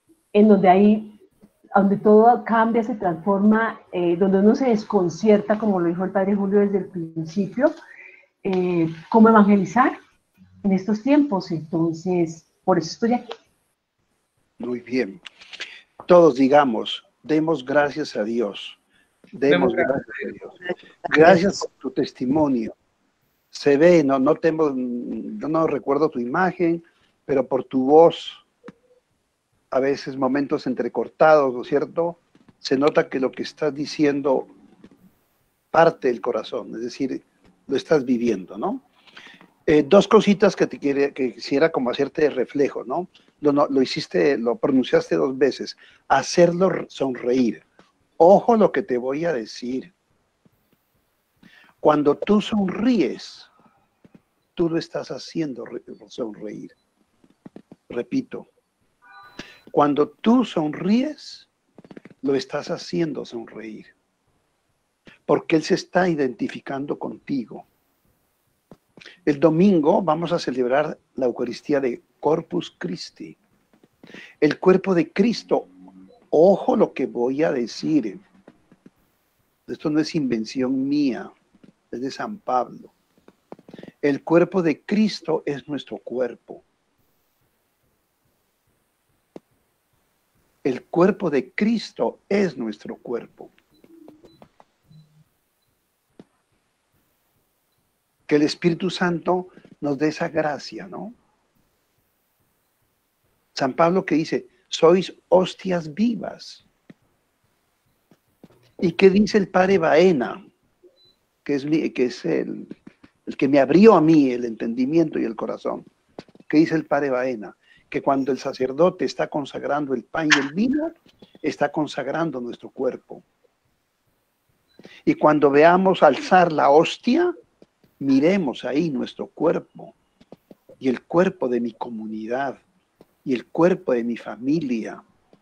donde todo cambia, se transforma, donde uno se desconcierta, como lo dijo el Padre Julio desde el principio, cómo evangelizar en estos tiempos. Entonces, por eso estoy aquí. Muy bien. Todos digamos, demos gracias a Dios. Demos gracias a Dios. Gracias por tu testimonio. Se ve, yo no recuerdo tu imagen, pero por tu voz, a veces momentos entrecortados, ¿no es cierto? Se nota que lo que estás diciendo parte del corazón, es decir, lo estás viviendo, ¿no? Dos cositas que quisiera como hacerte reflejo, ¿no? Lo hiciste, lo pronunciaste 2 veces. Hacerlo sonreír. Ojo lo que te voy a decir. Cuando tú sonríes, tú lo estás haciendo sonreír. Repito. Cuando tú sonríes, lo estás haciendo sonreír. Porque Él se está identificando contigo. El domingo vamos a celebrar la Eucaristía de Corpus Christi. El cuerpo de Cristo. Ojo lo que voy a decir. Esto no es invención mía, es de San Pablo. El cuerpo de Cristo es nuestro cuerpo. El cuerpo de Cristo es nuestro cuerpo. Que el Espíritu Santo nos dé esa gracia, ¿no? San Pablo que dice, sois hostias vivas. ¿Y qué dice el padre Baena? Que es el que me abrió a mí el entendimiento y el corazón. ¿Qué dice el padre Baena? Que cuando el sacerdote está consagrando el pan y el vino, está consagrando nuestro cuerpo. Y cuando veamos alzar la hostia, miremos ahí nuestro cuerpo y el cuerpo de mi comunidad y el cuerpo de mi familia.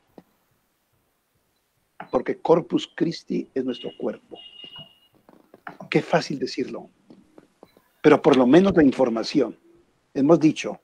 Porque Corpus Christi es nuestro cuerpo. Qué fácil decirlo. Pero por lo menos la información. Hemos dicho,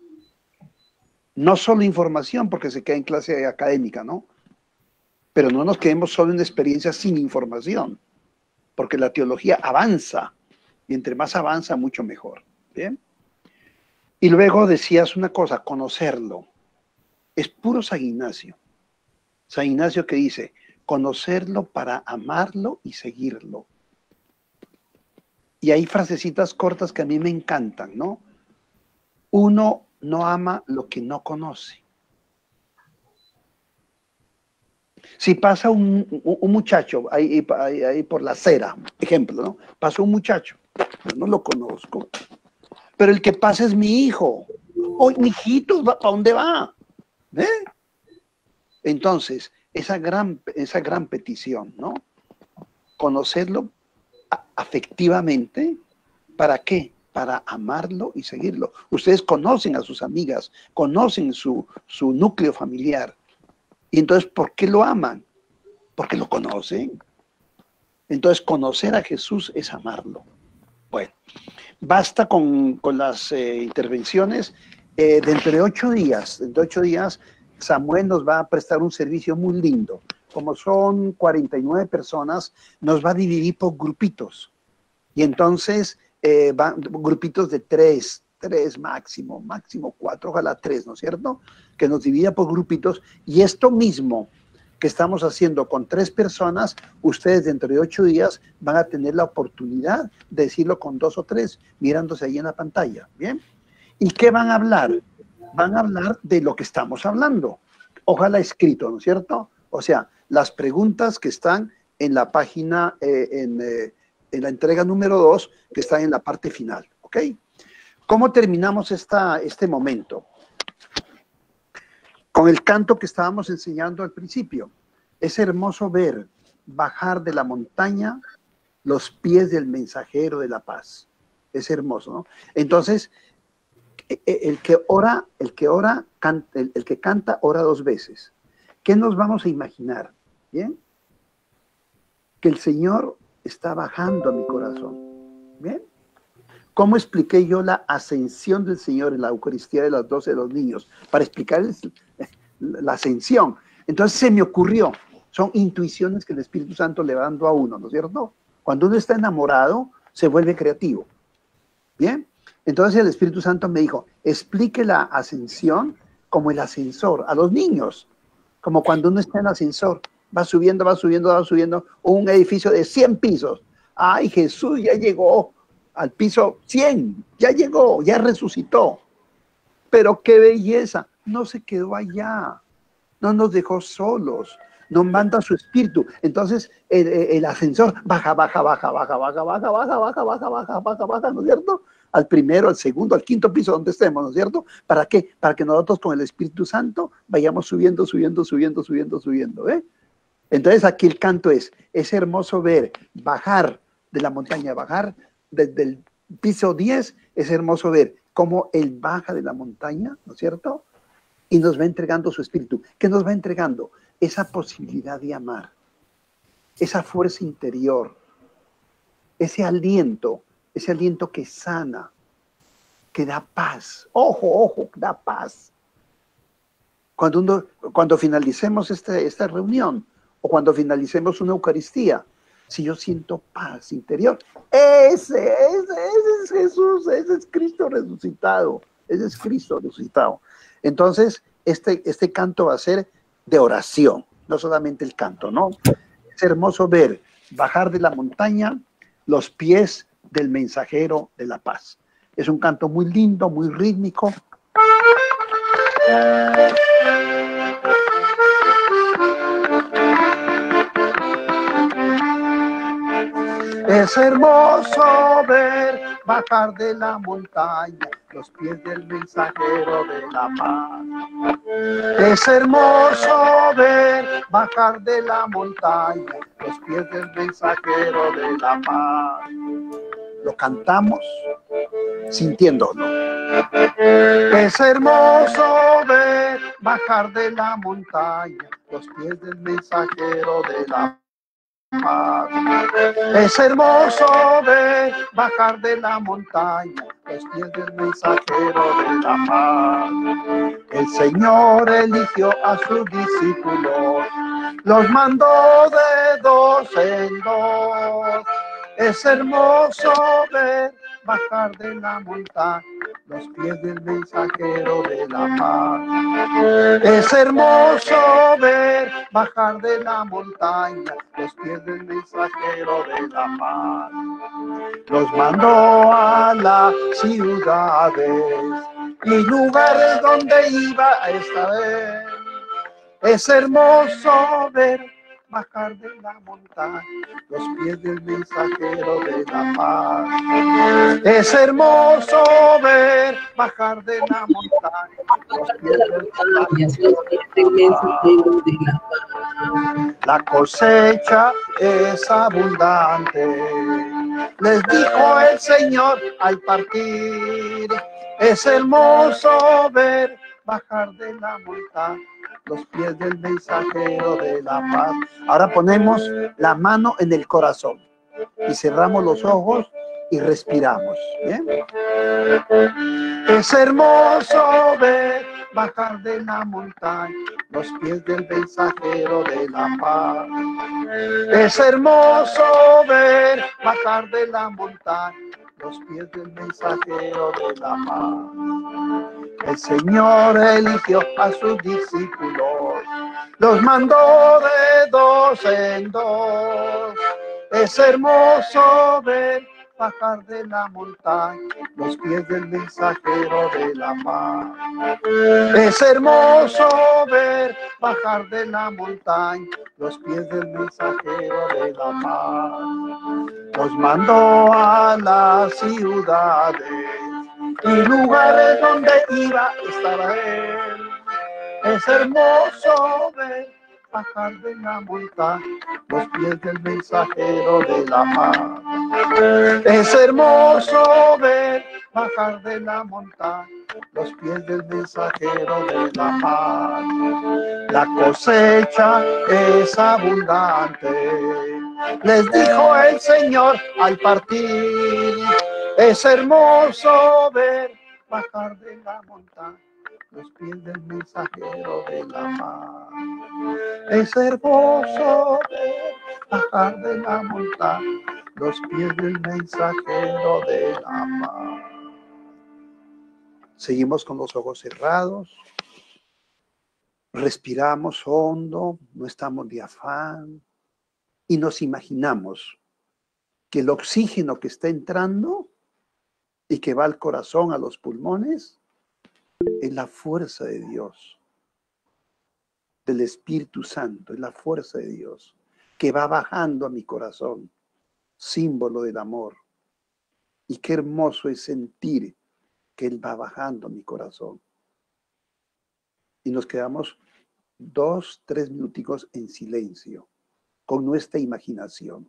no solo información porque se queda en clase académica, ¿no? Pero no nos quedemos solo en experiencias sin información. Porque la teología avanza. Y entre más avanza, mucho mejor. ¿Bien? Y luego decías una cosa, conocerlo. Es puro San Ignacio. San Ignacio que dice, conocerlo para amarlo y seguirlo. Y hay frasecitas cortas que a mí me encantan, ¿no? Uno no ama lo que no conoce. Si pasa un muchacho ahí por la acera, ejemplo, ¿no? Pasa un muchacho, yo no lo conozco, pero el que pasa es mi hijo. ¡Oh, mijito, ¿para dónde va? ¿Eh? Entonces, esa gran petición, ¿no? Conocerlo afectivamente, ¿para qué? Para amarlo y seguirlo. Ustedes conocen a sus amigas, conocen su núcleo familiar. Y entonces, ¿por qué lo aman? Porque lo conocen. Entonces, conocer a Jesús es amarlo. Bueno, basta con las intervenciones. Dentro de 8 días, Samuel nos va a prestar un servicio muy lindo. Como son 49 personas, nos va a dividir por grupitos. Y entonces, grupitos de 3 máximo 4, ojalá 3, ¿no es cierto? Que nos divida por grupitos. Y esto mismo que estamos haciendo con 3 personas, ustedes dentro de 8 días van a tener la oportunidad de decirlo con 2 o 3, mirándose ahí en la pantalla. ¿Bien? ¿Y qué van a hablar? Van a hablar de lo que estamos hablando. Ojalá escrito, ¿no es cierto? O sea, las preguntas que están en la página, en la entrega número 2, que está en la parte final. ¿Ok? ¿Cómo terminamos este momento? Con el canto que estábamos enseñando al principio. Es hermoso ver bajar de la montaña los pies del mensajero de la paz. Es hermoso, ¿no? Entonces, el que canta, ora 2 veces. ¿Qué nos vamos a imaginar? ¿Bien? Que el Señor está bajando a mi corazón. ¿Bien? ¿Cómo expliqué yo la ascensión del Señor en la Eucaristía de las 12 de los niños? Para explicarles la ascensión. Entonces se me ocurrió. Son intuiciones que el Espíritu Santo le va dando a uno, ¿no es cierto? Cuando uno está enamorado, se vuelve creativo. ¿Bien? Entonces el Espíritu Santo me dijo, explique la ascensión como el ascensor a los niños. Como cuando uno está en el ascensor, va subiendo un edificio de 100 pisos. ¡Ay, Jesús ya llegó al piso 100! Ya llegó, ya resucitó. Pero qué belleza, no se quedó allá, no nos dejó solos, nos manda su espíritu. Entonces el ascensor baja, ¿no es cierto? Al primero, al segundo, al quinto piso donde estemos, ¿no es cierto? ¿Para qué? Para que nosotros con el Espíritu Santo vayamos subiendo, ¿eh? Entonces aquí el canto es hermoso ver bajar de la montaña, bajar desde el piso 10, es hermoso ver cómo Él baja de la montaña, ¿no es cierto? Y nos va entregando su espíritu. ¿Qué nos va entregando? Esa posibilidad de amar, esa fuerza interior, ese aliento que sana, que da paz. Ojo, da paz. Cuando finalicemos esta reunión o cuando finalicemos una Eucaristía, si yo siento paz interior, ese es Jesús, ese es Cristo resucitado, Entonces, este canto va a ser de oración, no solamente el canto, ¿no? Es hermoso ver bajar de la montaña los pies del mensajero de la paz. Es un canto muy lindo, muy rítmico. Es hermoso ver bajar de la montaña los pies del mensajero de la paz. Es hermoso ver bajar de la montaña los pies del mensajero de la paz. Lo cantamos sintiéndolo. Es hermoso ver bajar de la montaña los pies del mensajero de la paz. Es hermoso ver bajar de la montaña los pies del mensajero de la paz. El Señor eligió a sus discípulos, los mandó de dos en dos. Es hermoso ver bajar de la montaña los pies del mensajero de la paz. Es hermoso ver bajar de la montaña los pies del mensajero de la paz. Los mandó a las ciudades y lugares donde iba a estar. Es hermoso ver bajar de la montaña los pies del mensajero de la paz. Es hermoso ver bajar de la montaña los pies del mensajero de la paz. La cosecha es abundante, les dijo el Señor al partir. Es hermoso ver bajar de la montaña los pies del mensajero de la paz. Ahora ponemos la mano en el corazón y cerramos los ojos y respiramos. ¿Bien? Es hermoso ver bajar de la montaña los pies del mensajero de la paz. Es hermoso ver bajar de la montaña los pies del mensajero de la paz. El Señor eligió a sus discípulos, los mandó de dos en dos. Es hermoso ver bajar de la montaña los pies del mensajero de la paz. Es hermoso ver bajar de la montaña los pies del mensajero de la paz. Los mandó a las ciudades y lugares donde iba a estar él. Es hermoso ver bajar de la montaña los pies del mensajero de la paz. Es hermoso ver bajar de la montaña los pies del mensajero de la paz. La cosecha es abundante, les dijo el Señor al partir. Es hermoso ver bajar de la montaña los pies del mensajero de la paz. Es hermoso ver bajar de la montaña los pies del mensajero de la paz. Seguimos con los ojos cerrados. Respiramos hondo, no estamos de afán y nos imaginamos que el oxígeno que está entrando y que va al corazón, a los pulmones, es la fuerza de Dios, del Espíritu Santo, es la fuerza de Dios que va bajando a mi corazón, símbolo del amor. Y qué hermoso es sentir que Él va bajando a mi corazón. Y nos quedamos 2, 3 minuticos en silencio, con nuestra imaginación.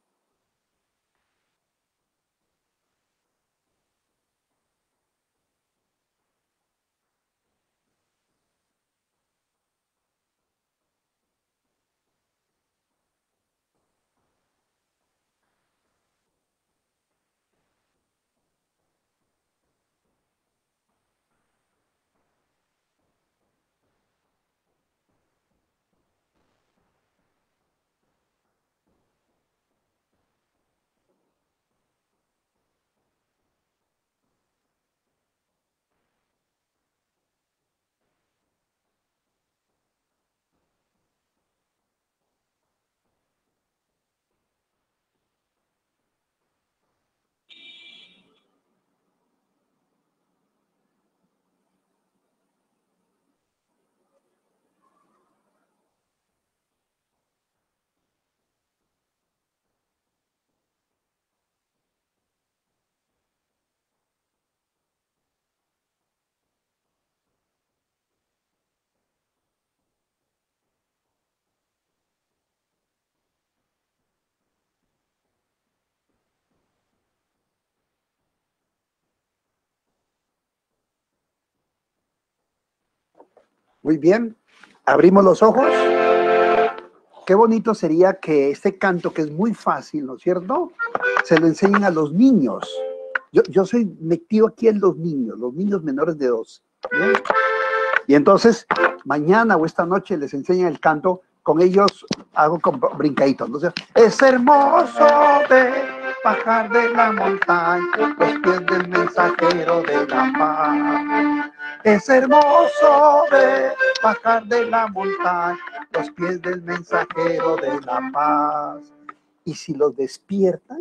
Muy bien. Abrimos los ojos. Qué bonito sería que este canto, que es muy fácil, ¿no es cierto?, se lo enseñen a los niños. Yo soy metido aquí en los niños menores de 2. ¿Bien? Y entonces, mañana o esta noche les enseñan el canto. Con ellos hago con brincaditos. Entonces, es hermoso de bajar de la montaña, los pies del mensajero de la paz. Es hermoso de bajar de la montaña, los pies del mensajero de la paz. Y si los despiertan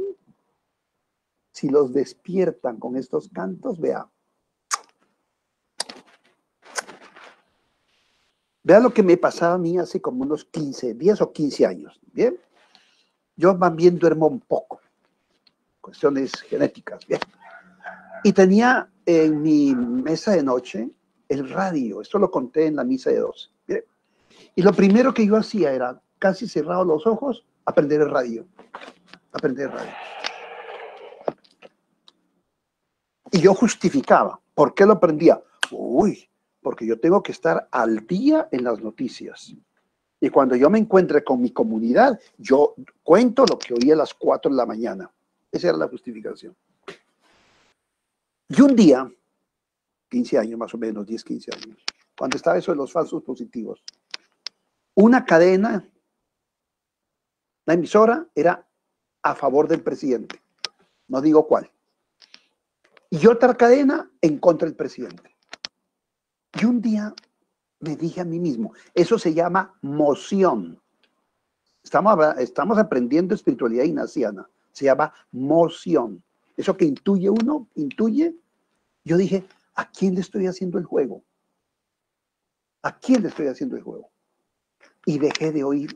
con estos cantos, vea lo que me pasaba a mí hace como unos 10 o 15 años, ¿bien? Yo más bien duermo un poco, cuestiones genéticas, ¿bien? Y tenía en mi mesa de noche el radio, esto lo conté en la misa de 12, ¿bien? Y lo primero que yo hacía era, casi cerrado los ojos, aprender el radio. Y yo justificaba, ¿por qué lo aprendía? Porque yo tengo que estar al día en las noticias. Y cuando yo me encuentre con mi comunidad, yo cuento lo que oí a las 4 de la mañana. Esa era la justificación. Y un día, 15 años más o menos, 10, 15 años, cuando estaba eso de los falsos positivos, una cadena, la emisora era a favor del presidente. No digo cuál. Y otra cadena en contra del presidente. Y un día me dije a mí mismo, eso se llama moción. Estamos aprendiendo espiritualidad ignaciana. Se llama moción. Eso que intuye. Yo dije, ¿a quién le estoy haciendo el juego? ¿A quién le estoy haciendo el juego? Y dejé de oír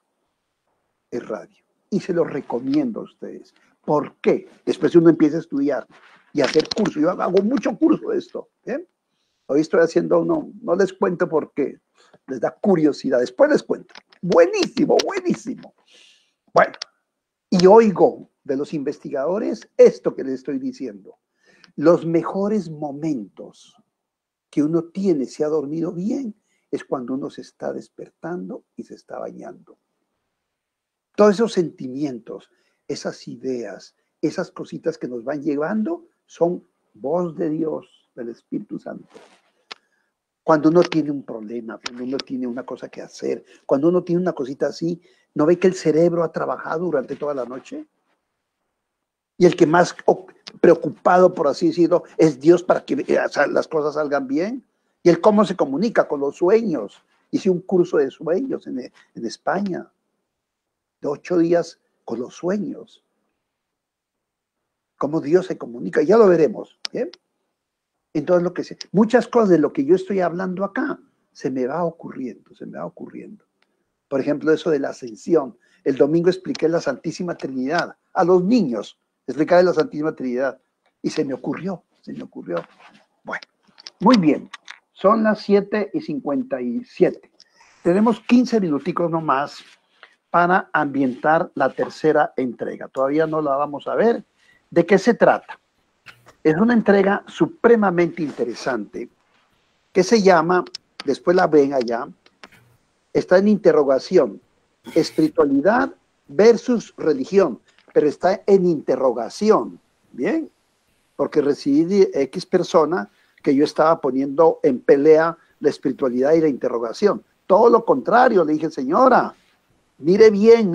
el radio. Y se lo recomiendo a ustedes. ¿Por qué? Después uno empieza a estudiar y a hacer curso. Yo hago mucho curso de esto. ¿Bien? Hoy estoy haciendo uno, no les cuento porque les da curiosidad. Después les cuento. Buenísimo, buenísimo. Bueno, y oigo de los investigadores esto que les estoy diciendo. Los mejores momentos que uno tiene, si ha dormido bien, es cuando uno se está despertando y se está bañando. Todos esos sentimientos, esas ideas, esas cositas que nos van llevando son voz de Dios, del Espíritu Santo. Cuando uno tiene un problema, cuando uno tiene una cosa que hacer, cuando uno tiene una cosita así, ¿no ve que el cerebro ha trabajado durante toda la noche? Y el que más preocupado, por así decirlo, es Dios para que las cosas salgan bien. Y el cómo se comunica con los sueños. Hice un curso de sueños en España, de 8 días con los sueños. Cómo Dios se comunica, ya lo veremos. ¿Bien? Entonces, muchas cosas de lo que yo estoy hablando acá, se me va ocurriendo. Por ejemplo, eso de la ascensión. El domingo expliqué la Santísima Trinidad a los niños. Explicar la Santísima Trinidad. Y se me ocurrió. Bueno, muy bien. Son las 7:57. Tenemos 15 minuticos nomás para ambientar la tercera entrega. Todavía no la vamos a ver. ¿De qué se trata? Es una entrega supremamente interesante que se llama, después la ven allá, está en interrogación, espiritualidad versus religión. Pero está en interrogación, ¿bien? Porque recibí de X persona que yo estaba poniendo en pelea la espiritualidad y la interrogación. Todo lo contrario, le dije, señora, mire bien,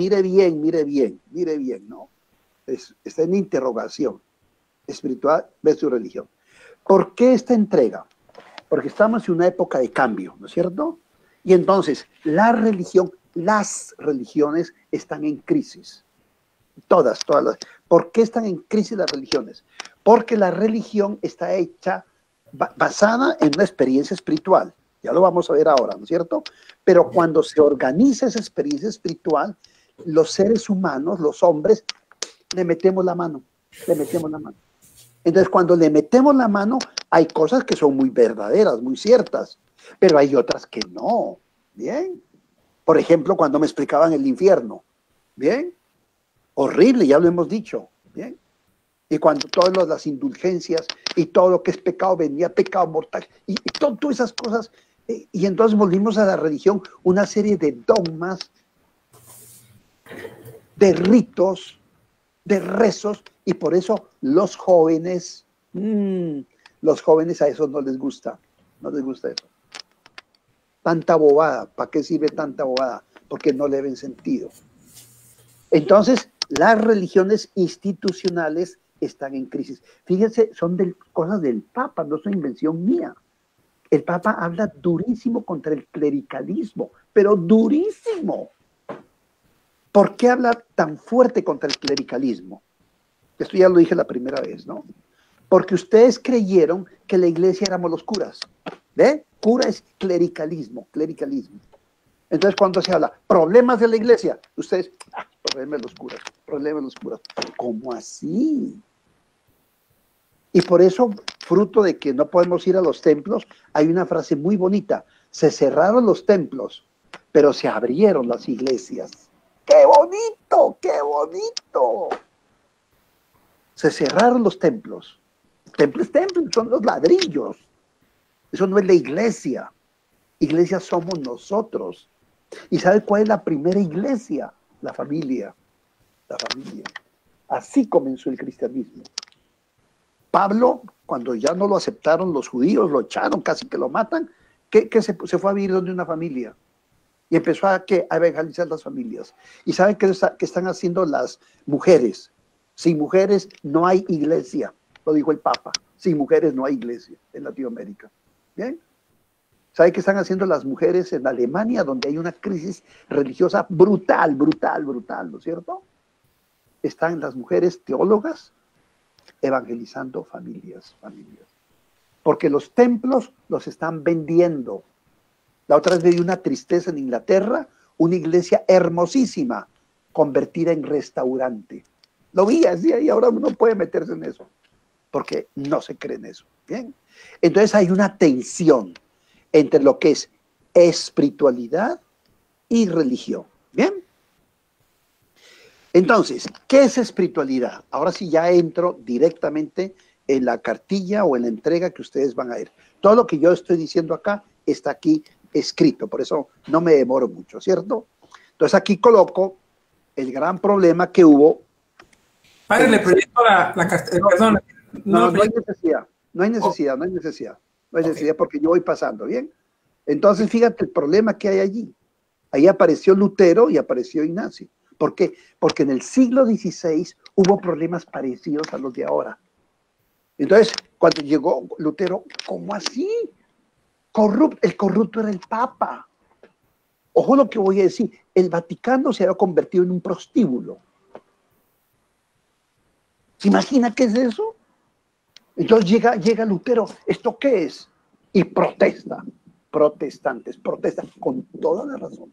¿no? Está en interrogación, espiritual versus religión. ¿Por qué esta entrega? Porque estamos en una época de cambio, ¿no es cierto? Y entonces, las religiones están en crisis. Todas. ¿Por qué están en crisis las religiones? Porque la religión está hecha, basada en una experiencia espiritual. Ya lo vamos a ver ahora, ¿no es cierto? Pero cuando se organiza esa experiencia espiritual, los seres humanos, los hombres, le metemos la mano. Entonces, cuando le metemos la mano, hay cosas que son muy verdaderas, muy ciertas, pero hay otras que no. ¿Bien? Por ejemplo, cuando me explicaban el infierno. ¿Bien? Horrible, ya lo hemos dicho, ¿bien? Y cuando todas las indulgencias y todo lo que es pecado venía, pecado mortal, y todas esas cosas, Y entonces volvimos a la religión, una serie de dogmas, de ritos, de rezos, y por eso los jóvenes a eso no les gusta eso. Tanta bobada, ¿para qué sirve tanta bobada? Porque no le ven sentido. Entonces, las religiones institucionales están en crisis. Fíjense, son cosas del Papa, no es una invención mía. El Papa habla durísimo contra el clericalismo, pero durísimo. ¿Por qué habla tan fuerte contra el clericalismo? Esto ya lo dije la primera vez, ¿no? Porque ustedes creyeron que la iglesia éramos los curas. ¿Ve? Cura es clericalismo. Entonces, cuando se habla problemas de la iglesia, ustedes, problemas de los curas. ¿Cómo así? Y por eso, fruto de que no podemos ir a los templos, hay una frase muy bonita: se cerraron los templos, pero se abrieron las iglesias. ¡Qué bonito! ¡Qué bonito! Se cerraron los templos. Templos, son los ladrillos. Eso no es la iglesia. Iglesia somos nosotros. ¿Y sabe cuál es la primera iglesia? La familia. La familia. Así comenzó el cristianismo. Pablo, cuando ya no lo aceptaron los judíos, lo echaron, casi que lo matan, que se fue a vivir donde una familia. Y empezó a evangelizar las familias. ¿Y saben qué están haciendo las mujeres? Sin mujeres no hay iglesia, lo dijo el Papa. Sin mujeres no hay iglesia en Latinoamérica. ¿Bien? ¿Saben qué están haciendo las mujeres en Alemania, donde hay una crisis religiosa brutal, ¿no es cierto? Están las mujeres teólogas evangelizando familias. Porque los templos los están vendiendo. La otra vez me dio una tristeza en Inglaterra, una iglesia hermosísima, convertida en restaurante. Lo vi así, y ahora uno puede meterse en eso, porque no se cree en eso. ¿Bien? Entonces hay una tensión entre lo que es espiritualidad y religión. ¿Bien? Entonces, ¿qué es espiritualidad? Ahora sí ya entro directamente en la cartilla o en la entrega que ustedes van a ver. Todo lo que yo estoy diciendo acá está aquí escrito, por eso no me demoro mucho, ¿cierto? Entonces aquí coloco el gran problema que hubo. Padre, le proyecto la cartilla, perdón. No hay necesidad porque yo voy pasando, ¿bien? Entonces fíjate el problema que hay allí. Ahí apareció Lutero y apareció Ignacio. ¿Por qué? Porque en el siglo XVI hubo problemas parecidos a los de ahora. Entonces, cuando llegó Lutero, ¿cómo así? El corrupto era el Papa. Ojo lo que voy a decir, el Vaticano se había convertido en un prostíbulo. ¿Se imagina qué es eso? Entonces llega Lutero, ¿esto qué es? Y protesta. Protestantes protestan con toda la razón.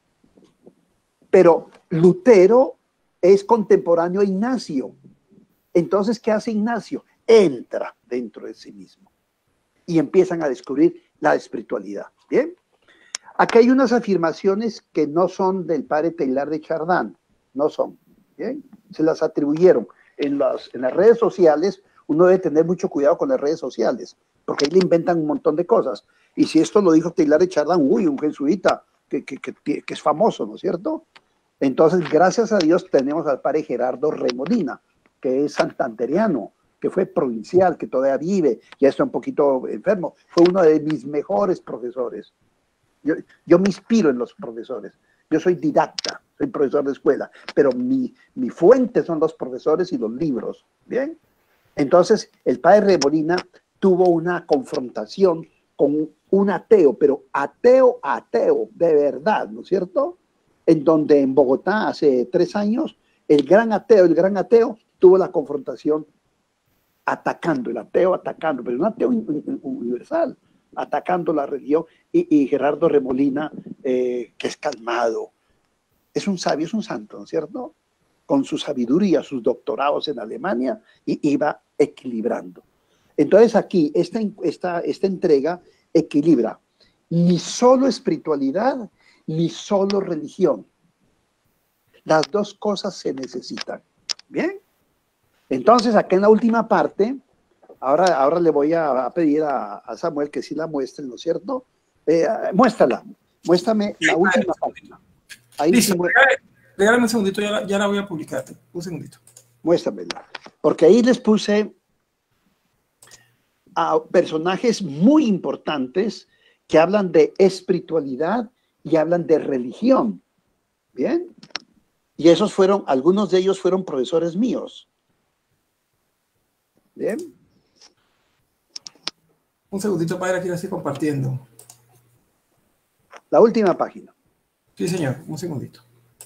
Pero Lutero es contemporáneo a Ignacio. Entonces, ¿qué hace Ignacio? Entra dentro de sí mismo y empiezan a descubrir la espiritualidad. ¿Bien? Aquí hay unas afirmaciones que no son del padre Teilhard de Chardin, no son. ¿Bien? Se las atribuyeron. En las redes sociales, uno debe tener mucho cuidado con las redes sociales, porque ahí le inventan un montón de cosas. Y si esto lo dijo Teilhard de Chardin, un jesuita que es famoso, ¿no es cierto? Entonces, gracias a Dios, tenemos al padre Gerardo Remolina, que es santanderiano, que fue provincial, que todavía vive, ya está un poquito enfermo. Fue uno de mis mejores profesores. Yo me inspiro en los profesores. Yo soy didacta, soy profesor de escuela, pero mi fuente son los profesores y los libros. ¿Bien? Entonces, el padre Remolina tuvo una confrontación con un ateo, pero ateo, de verdad, ¿no es cierto? En donde en Bogotá, hace 3 años, el gran ateo tuvo la confrontación atacando, pero un ateo universal, atacando la religión, y Gerardo Remolina, que es calmado, es un sabio, es un santo, ¿no es cierto? Con su sabiduría, sus doctorados en Alemania, y iba equilibrando. Entonces aquí, esta entrega equilibra ni solo espiritualidad, ni solo religión. Las dos cosas se necesitan. ¿Bien? Entonces, acá en la última parte, ahora le voy a pedir a Samuel que sí la muestre, ¿no es cierto? Muéstrala. Muéstrame la última página. Ahí listo, sí, regálame un segundito, ya la voy a publicar. Un segundito. Muéstramela. Porque ahí les puse a personajes muy importantes que hablan de espiritualidad y hablan de religión. ¿Bien? Y esos fueron, algunos de ellos fueron profesores míos. ¿Bien? Un segundito, padre, aquí la estoy compartiendo. La última página. Sí, señor, un segundito.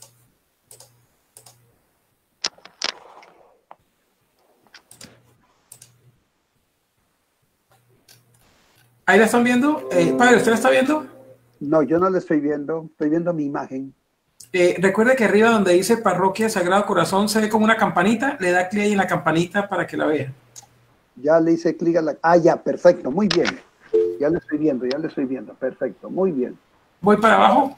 ¿Ahí la están viendo? Padre, ¿usted la está viendo? No, yo no la estoy viendo mi imagen. Recuerde que arriba donde dice Parroquia Sagrado Corazón se ve como una campanita, le da clic ahí en la campanita para que la vea. Ya le hice clic a la... Ah, ya, perfecto, muy bien. Ya lo estoy viendo, perfecto, muy bien. ¿Voy para abajo?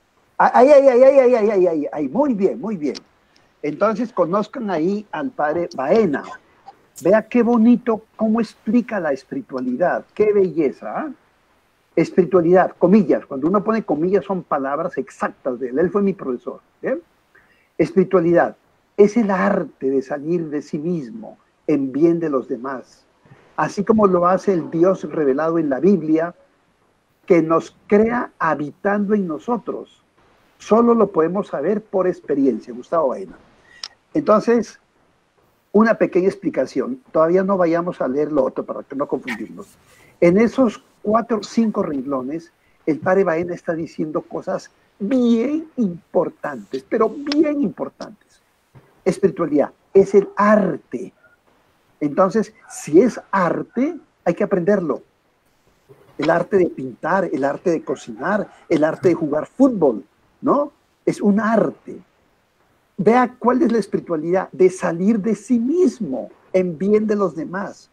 Ahí, muy bien. Entonces conozcan ahí al padre Baena. Vea qué bonito cómo explica la espiritualidad, qué belleza. ¿Eh? Espiritualidad, comillas, cuando uno pone comillas son palabras exactas de él fue mi profesor. ¿Bien? Espiritualidad es el arte de salir de sí mismo en bien de los demás, así como lo hace el Dios revelado en la Biblia, que nos crea habitando en nosotros. Solo lo podemos saber por experiencia. Gustavo Baena. Entonces, una pequeña explicación. Todavía no vayamos a leer lo otro para que no confundirnos. En esos 4 o 5 renglones, el padre Baena está diciendo cosas bien importantes, pero bien importantes. Espiritualidad es el arte. Entonces, si es arte, hay que aprenderlo. El arte de pintar, el arte de cocinar, el arte de jugar fútbol, ¿no? Es un arte. Vea cuál es la espiritualidad, de salir de sí mismo en bien de los demás.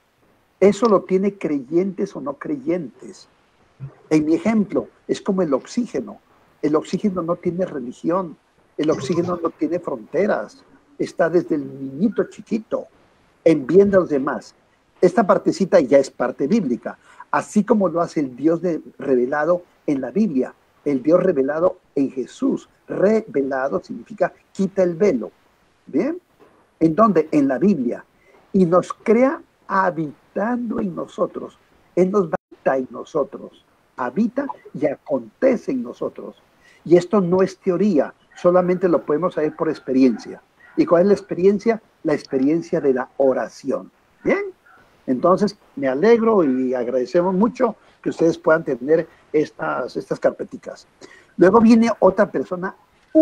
Eso lo tiene creyentes o no creyentes. En mi ejemplo, es como el oxígeno. El oxígeno no tiene religión, el oxígeno no tiene fronteras, está desde el niñito chiquito, en bien de los demás. Esta partecita ya es parte bíblica, así como lo hace el Dios revelado en la Biblia, el Dios revelado en Jesús. Revelado significa quita el velo. ¿Bien? ¿En dónde? En la Biblia. Y nos crea habitando en nosotros. Él nos habita en nosotros. Habita y acontece en nosotros. Y esto no es teoría, solamente lo podemos saber por experiencia. ¿Y cuál es la experiencia? La experiencia de la oración. ¿Bien? Entonces, me alegro y agradecemos mucho que ustedes puedan tener estas carpeticas. Luego viene otra persona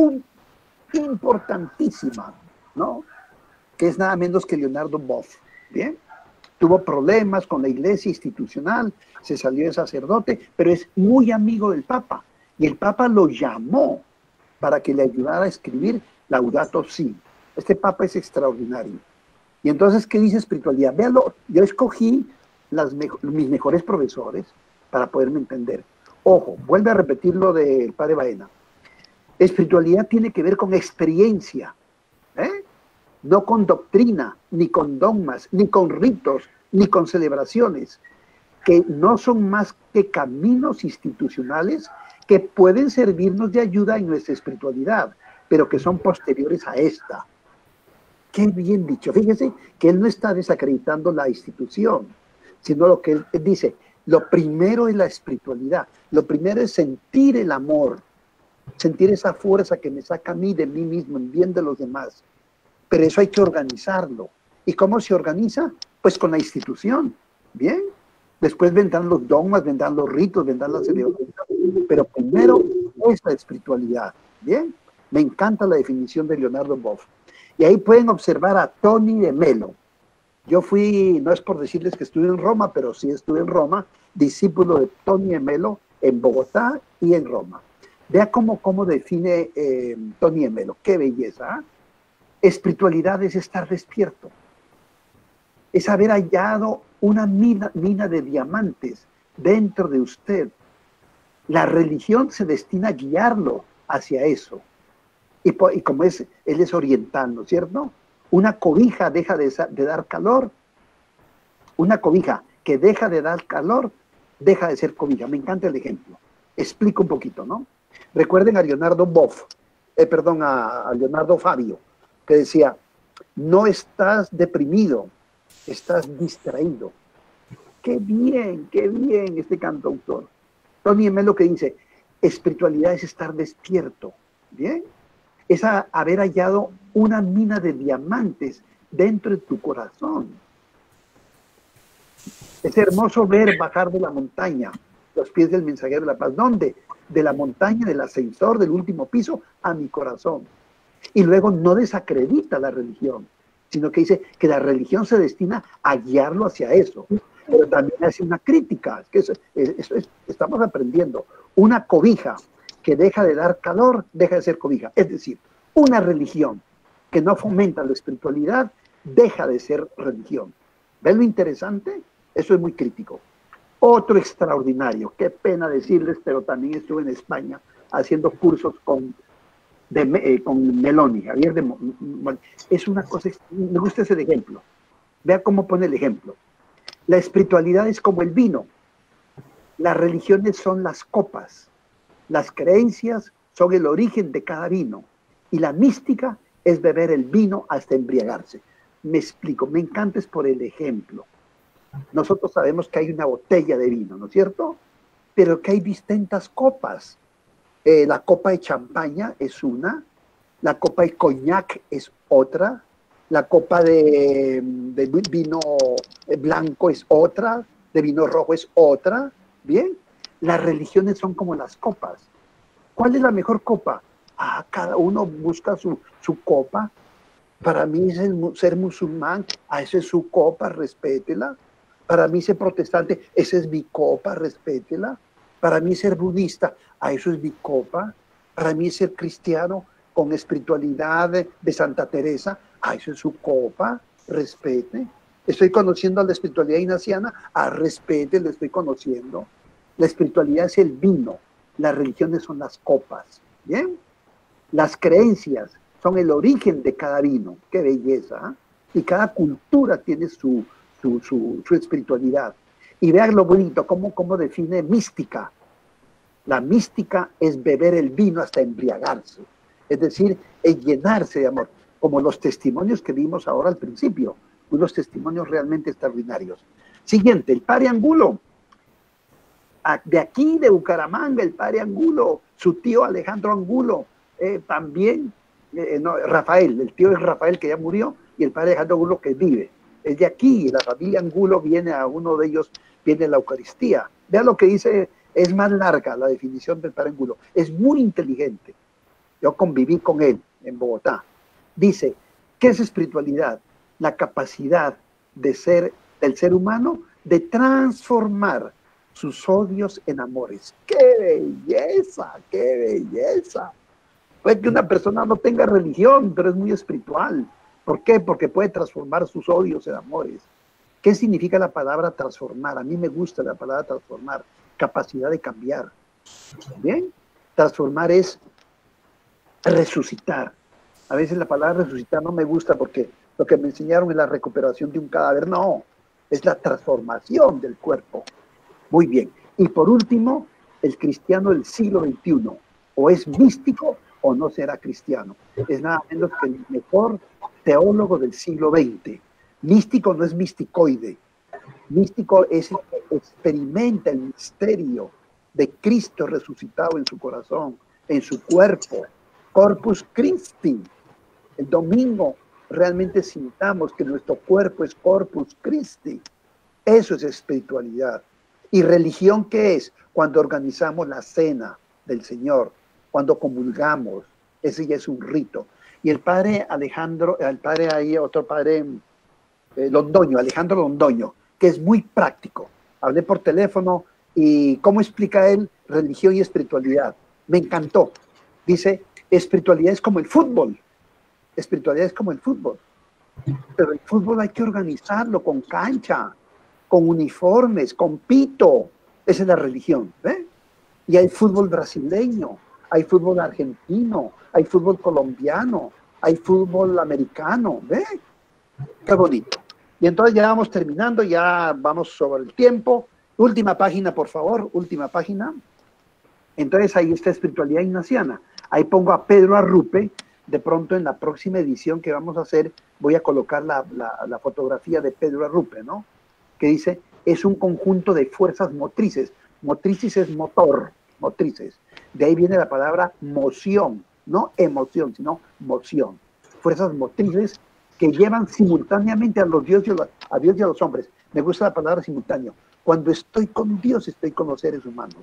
importantísima, ¿no? Que es nada menos que Leonardo Boff. ¿Bien? Tuvo problemas con la iglesia institucional, se salió de sacerdote, pero es muy amigo del Papa. Y el Papa lo llamó para que le ayudara a escribir Laudato Si. Este Papa es extraordinario. Y entonces, ¿qué dice espiritualidad? Véanlo, yo escogí mis mejores profesores para poderme entender. Ojo, vuelve a repetir lo del padre Baena. Espiritualidad tiene que ver con experiencia, ¿eh? No con doctrina, ni con dogmas, ni con ritos, ni con celebraciones, que no son más que caminos institucionales que pueden servirnos de ayuda en nuestra espiritualidad, pero que son posteriores a esta. Qué bien dicho. Fíjese que él no está desacreditando la institución, sino lo que él dice, lo primero es la espiritualidad, lo primero es sentir el amor, sentir esa fuerza que me saca a mí de mí mismo, en bien de los demás. Pero eso hay que organizarlo. ¿Y cómo se organiza? Pues con la institución, ¿bien? Después vendrán los dogmas, vendrán los ritos, vendrán las celebraciones, pero primero es la espiritualidad, ¿bien? Me encanta la definición de Leonardo Boff. Y ahí pueden observar a Tony de Melo. Yo fui, no es por decirles que estuve en Roma, pero sí estuve en Roma, discípulo de Tony de Melo en Bogotá y en Roma. Vea cómo define Tony de Melo. Qué belleza. ¿Eh? Espiritualidad es estar despierto. Es haber hallado una mina de diamantes dentro de usted. La religión se destina a guiarlo hacia eso. Y como él es oriental, ¿no es cierto? Una cobija deja de dar calor. Una cobija que deja de dar calor deja de ser cobija. Me encanta el ejemplo. Explico un poquito, ¿no? Recuerden a Leonardo Boff, a Leonardo Fabio, que decía, no estás deprimido, estás distraído. Qué bien este cantautor. Tony Melo que dice, espiritualidad es estar despierto, ¿bien? Es haber hallado una mina de diamantes dentro de tu corazón. Es hermoso ver bajar de la montaña los pies del mensajero de la paz. ¿Dónde? De la montaña, del ascensor, del último piso, a mi corazón. Y luego no desacredita la religión, sino que dice que la religión se destina a guiarlo hacia eso. Pero también hace una crítica, es que estamos aprendiendo. Una cobija que deja de dar calor, deja de ser cobija. Es decir, una religión que no fomenta la espiritualidad, deja de ser religión. ¿Ven lo interesante? Eso es muy crítico. Otro extraordinario, qué pena decirles, pero también estuve en España haciendo cursos con Meloni, Javier de Molina. Es una cosa, me gusta ese ejemplo. Vea cómo pone el ejemplo. La espiritualidad es como el vino. Las religiones son las copas. Las creencias son el origen de cada vino. Y la mística es beber el vino hasta embriagarse. Me explico, me encanta es por el ejemplo. Nosotros sabemos que hay una botella de vino, ¿no es cierto? Pero que hay distintas copas. La copa de champaña es una, la copa de coñac es otra, la copa de vino blanco es otra, de vino rojo es otra, ¿bien? Las religiones son como las copas. ¿Cuál es la mejor copa? Cada uno busca su copa. Para mí ser musulmán, esa es su copa, respétela. Para mí ser protestante, esa es mi copa, respétela. Para mí ser budista, eso es mi copa. Para mí ser cristiano con espiritualidad de Santa Teresa, eso es su copa, respete. Estoy conociendo a la espiritualidad ignaciana, respete, lo estoy conociendo. La espiritualidad es el vino, las religiones son las copas, ¿bien? Las creencias son el origen de cada vino, qué belleza, ¿eh? Y cada cultura tiene su espiritualidad. Y vean lo bonito, cómo define mística. La mística es beber el vino hasta embriagarse, es decir, es llenarse de amor, como los testimonios que vimos ahora al principio, unos testimonios realmente extraordinarios. Siguiente, el padre Angulo. De aquí, de Bucaramanga, el padre Angulo, su tío Alejandro Angulo, también, Rafael, el tío es Rafael que ya murió, y el padre Alejandro Angulo que vive. Es de aquí, la familia Angulo viene a uno de ellos, viene la Eucaristía. Vean lo que dice, es más larga la definición del padre Angulo, es muy inteligente. Yo conviví con él en Bogotá. Dice, ¿qué es espiritualidad? La capacidad del ser humano de transformar sus odios en amores. ¡Qué belleza! ¡Qué belleza! Puede que una persona no tenga religión, pero es muy espiritual. ¿Por qué? Porque puede transformar sus odios en amores. ¿Qué significa la palabra transformar? A mí me gusta la palabra transformar. Capacidad de cambiar. ¿Bien? Transformar es resucitar. A veces la palabra resucitar no me gusta porque lo que me enseñaron es la recuperación de un cadáver. No, es la transformación del cuerpo. Muy bien. Y por último, el cristiano del siglo XXI. O es místico o no será cristiano. Es nada menos que el mejor teólogo del siglo XX. Místico no es misticoide. Místico es el que experimenta el misterio de Cristo resucitado en su corazón, en su cuerpo. Corpus Christi. El domingo realmente sintamos que nuestro cuerpo es Corpus Christi. Eso es espiritualidad. ¿Y religión qué es? Cuando organizamos la cena del Señor, cuando comulgamos, ese ya es un rito. Y el padre Alejandro, el padre ahí, otro padre Londoño, Alejandro Londoño, que es muy práctico. Hablé por teléfono y ¿cómo explica él religión y espiritualidad? Me encantó. Dice, espiritualidad es como el fútbol. Espiritualidad es como el fútbol. Pero el fútbol hay que organizarlo con cancha, con uniformes, con pito. Esa es la religión, ¿ve? Y hay fútbol brasileño, hay fútbol argentino, hay fútbol colombiano, hay fútbol americano, ¿ve? Qué bonito. Y entonces ya vamos terminando, ya vamos sobre el tiempo. Última página, por favor, última página. Entonces ahí está espiritualidad ignaciana. Ahí pongo a Pedro Arrupe. De pronto en la próxima edición que vamos a hacer voy a colocar la fotografía de Pedro Arrupe, ¿no? Que dice, es un conjunto de fuerzas motrices. Motrices es motor, motrices. De ahí viene la palabra moción, no emoción, sino moción. Fuerzas motrices que llevan simultáneamente a los dioses, a Dios y a los hombres. Me gusta la palabra simultáneo. Cuando estoy con Dios, estoy con los seres humanos.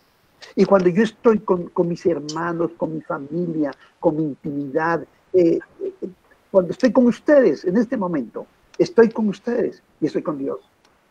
Y cuando yo estoy con mis hermanos, con mi familia, con mi intimidad, cuando estoy con ustedes en este momento, estoy con ustedes y estoy con Dios.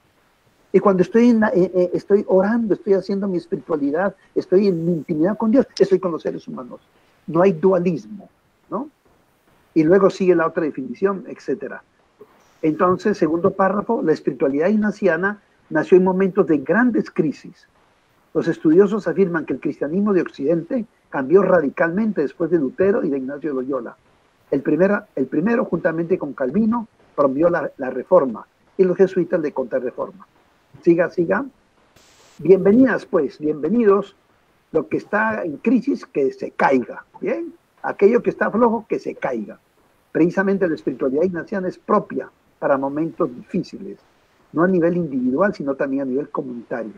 Y cuando estoy orando, estoy haciendo mi espiritualidad, estoy en mi intimidad con Dios, estoy con los seres humanos. No hay dualismo, ¿no? Y luego sigue la otra definición, etcétera. Entonces, segundo párrafo, la espiritualidad ignaciana nació en momentos de grandes crisis. Los estudiosos afirman que el cristianismo de Occidente cambió radicalmente después de Lutero y de Ignacio de Loyola. El primero, juntamente con Calvino, promovió la reforma y los jesuitas de contrarreforma. Siga. Bienvenidas, pues, bienvenidos. Lo que está en crisis, que se caiga. Bien, aquello que está flojo, que se caiga. Precisamente la espiritualidad ignaciana es propia para momentos difíciles, no a nivel individual, sino también a nivel comunitario.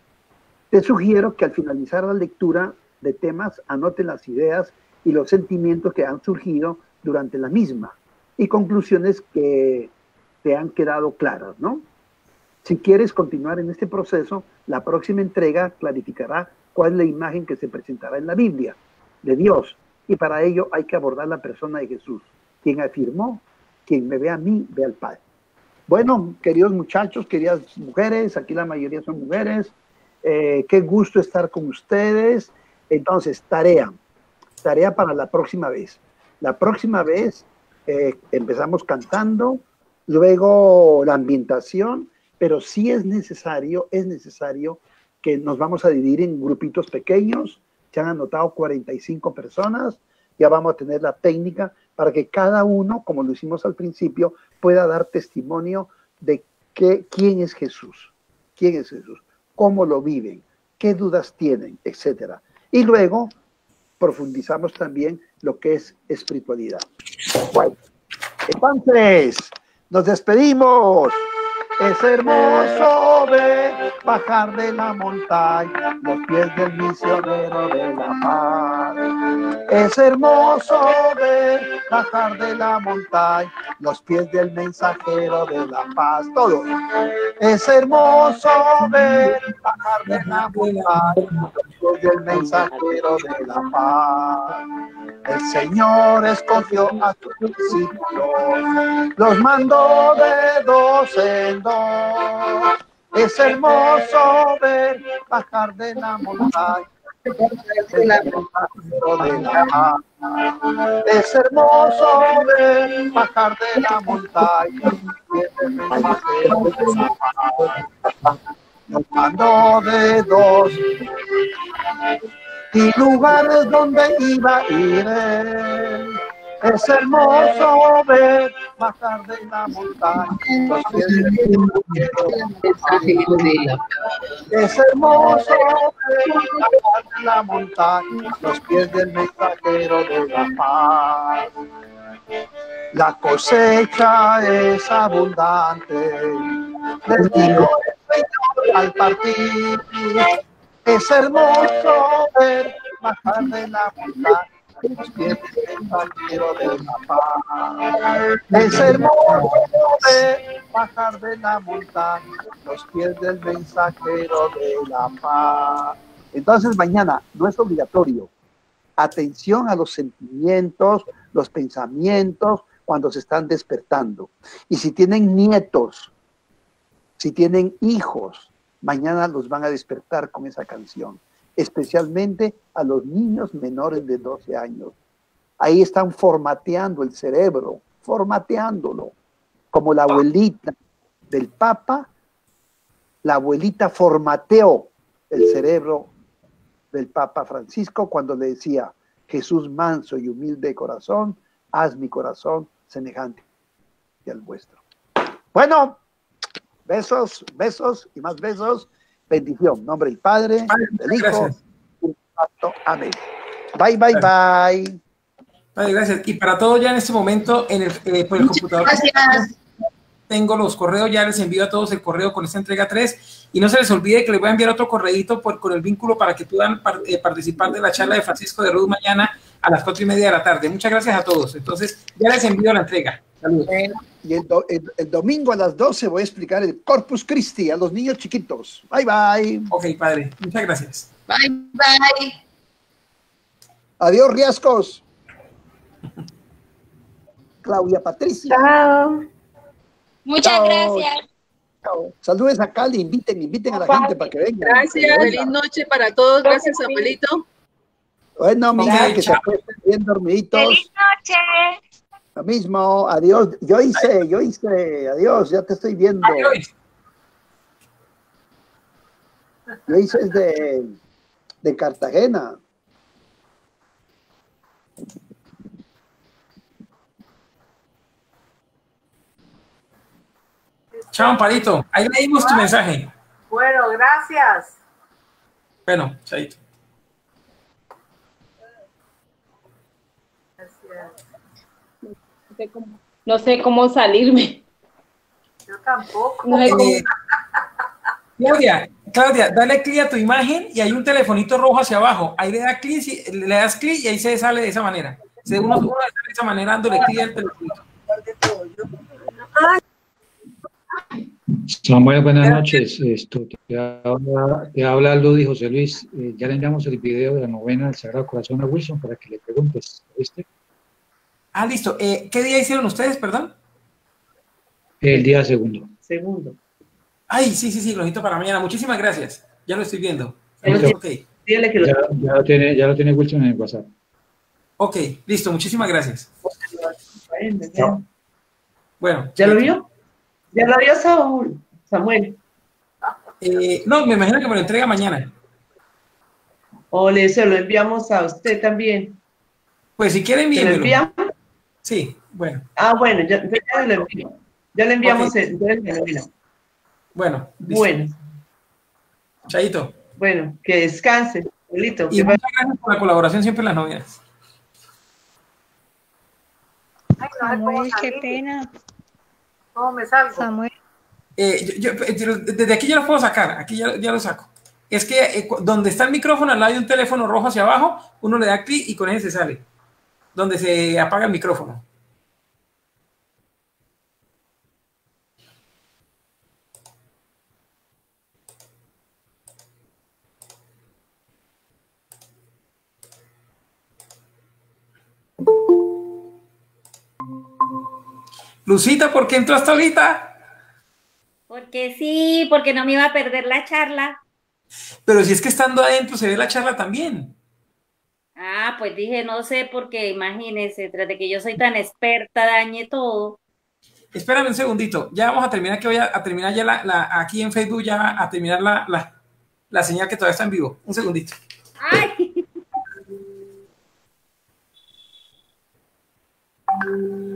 Te sugiero que al finalizar la lectura de temas, anoten las ideas y los sentimientos que han surgido durante la misma y conclusiones que te han quedado claras, ¿no? Si quieres continuar en este proceso, la próxima entrega clarificará cuál es la imagen que se presentará en la Biblia de Dios, y para ello hay que abordar la persona de Jesús, quien afirmó, quien me ve a mí, ve al Padre. Bueno, queridos muchachos, queridas mujeres, aquí la mayoría son mujeres, qué gusto estar con ustedes. Entonces, tarea para la próxima vez. La próxima vez empezamos cantando, luego la ambientación, pero sí es necesario que nos vamos a dividir en grupitos pequeños. Se han anotado 45 personas, ya vamos a tener la técnica para que cada uno, como lo hicimos al principio, pueda dar testimonio de quién es Jesús, cómo lo viven, qué dudas tienen, etcétera. Y luego profundizamos también lo que es espiritualidad. Bueno, entonces, nos despedimos. Es hermoso ver bajar de la montaña los pies del misionero de la paz. Es hermoso ver bajar de la montaña los pies del mensajero de la paz. Todo. Es hermoso ver bajar de la montaña los pies del mensajero de la paz. El Señor escogió a sus discípulos, los mandó de dos en dos. Es hermoso ver bajar de la montaña. Es hermoso ver bajar de la montaña. Nos mandó de dos y lugares donde iba a ir él. Es hermoso ver bajar de la montaña los pies del mensajero de la paz. Es hermoso ver bajar de la montaña los pies del mensajero de la paz. La cosecha es abundante, les dijo el Señor al partir. Es hermoso ver bajar de la montaña los pies del mensajero de la paz. Es hermoso ver bajar de la montaña los pies del mensajero de la paz. Entonces mañana no es obligatorio. Atención a los sentimientos, los pensamientos cuando se están despertando. Y si tienen nietos, si tienen hijos, mañana los van a despertar con esa canción. Especialmente a los niños menores de 12 años. Ahí están formateando el cerebro, formateándolo. Como la abuelita del Papa, la abuelita formateó el cerebro del Papa Francisco cuando le decía: Jesús manso y humilde de corazón, haz mi corazón semejante al vuestro. Bueno, besos y más besos. bendición. En nombre del Padre, del Hijo, gracias. del Santo. Amén. Bye, bye, bye. Padre, gracias. Y para todos ya en este momento, por el computador. Gracias. Tengo los correos, ya les envío a todos el correo con esta entrega 3 y no se les olvide que les voy a enviar otro correíto con el vínculo para que puedan participar de la charla de Francisco de Ruiz mañana a las 4:30 de la tarde. Muchas gracias a todos. Entonces, ya les envío la entrega. Saludos. Y el domingo a las 12 voy a explicar el Corpus Christi a los niños chiquitos. Bye, bye. Ok, padre. Muchas gracias. Bye, bye. Adiós, Riascos. Claudia Patricia. Chao. Muchas Chao. gracias. Chao. Saludes a Cali, inviten a la gente para que venga. Gracias. Feliz noche para todos. Gracias, abuelito. Bueno, mira, Ok, que se chao. acuesten bien dormiditos. Feliz noche. Lo mismo, adiós. Yo hice, adiós, ya te estoy viendo. Adiós. Yo hice de Cartagena. Chao, Amparito. Ahí leímos tu mensaje. Bueno, gracias. Bueno, chaito. No sé cómo salirme. Yo tampoco. No sé cómo- Claudia, dale clic a tu imagen y hay un telefonito rojo hacia abajo. Ahí le das clic y ahí se sale de esa manera. Uno sale de esa manera dándole clic al telefonito. Samuel, buenas noches. Te habla Ludi José Luis. Ya le enviamos el video de la novena del Sagrado Corazón a Wilson para que le preguntes. ¿Viste? Ah, listo. ¿Qué día hicieron ustedes, perdón? El día segundo. Segundo. Ay, sí, lo necesito para mañana. Muchísimas gracias. Ya lo estoy viendo. Listo. Ok, Dígale que lo Ya lo tiene Wilson en el WhatsApp. ok, listo. Muchísimas gracias. Chao. Bueno. ¿Ya lo vio? ¿Ya lo vio Samuel? No, me imagino que me lo entrega mañana. O se lo enviamos a usted también. Pues si quieren, ¿Se lo envíenmelo. enviamos? Sí, bueno. Ah, bueno, ya le envío. Ya le enviamos Ok. el novena. Bueno, listo. Bueno, Chaito. bueno, que descanse, abuelito. Y muchas gracias por la colaboración siempre en las novedades. Ay, no sé cómo Samuel, qué salir. pena. ¿Cómo me salgo? Samuel. Desde aquí yo lo puedo sacar, aquí ya lo saco. Es que donde está el micrófono, al lado hay un teléfono rojo hacia abajo, uno le da clic y con ese se sale. Donde se apaga el micrófono. Lucita, ¿por qué entró hasta ahorita? Porque sí, porque no me iba a perder la charla. Pero si es que estando adentro se ve la charla también. Ah, pues dije, no sé, porque imagínese, tras de que yo soy tan experta, dañé todo. Espérame un segundito, ya vamos a terminar, que voy a terminar ya aquí en Facebook, ya a terminar la señal que todavía está en vivo. Un segundito. Ay.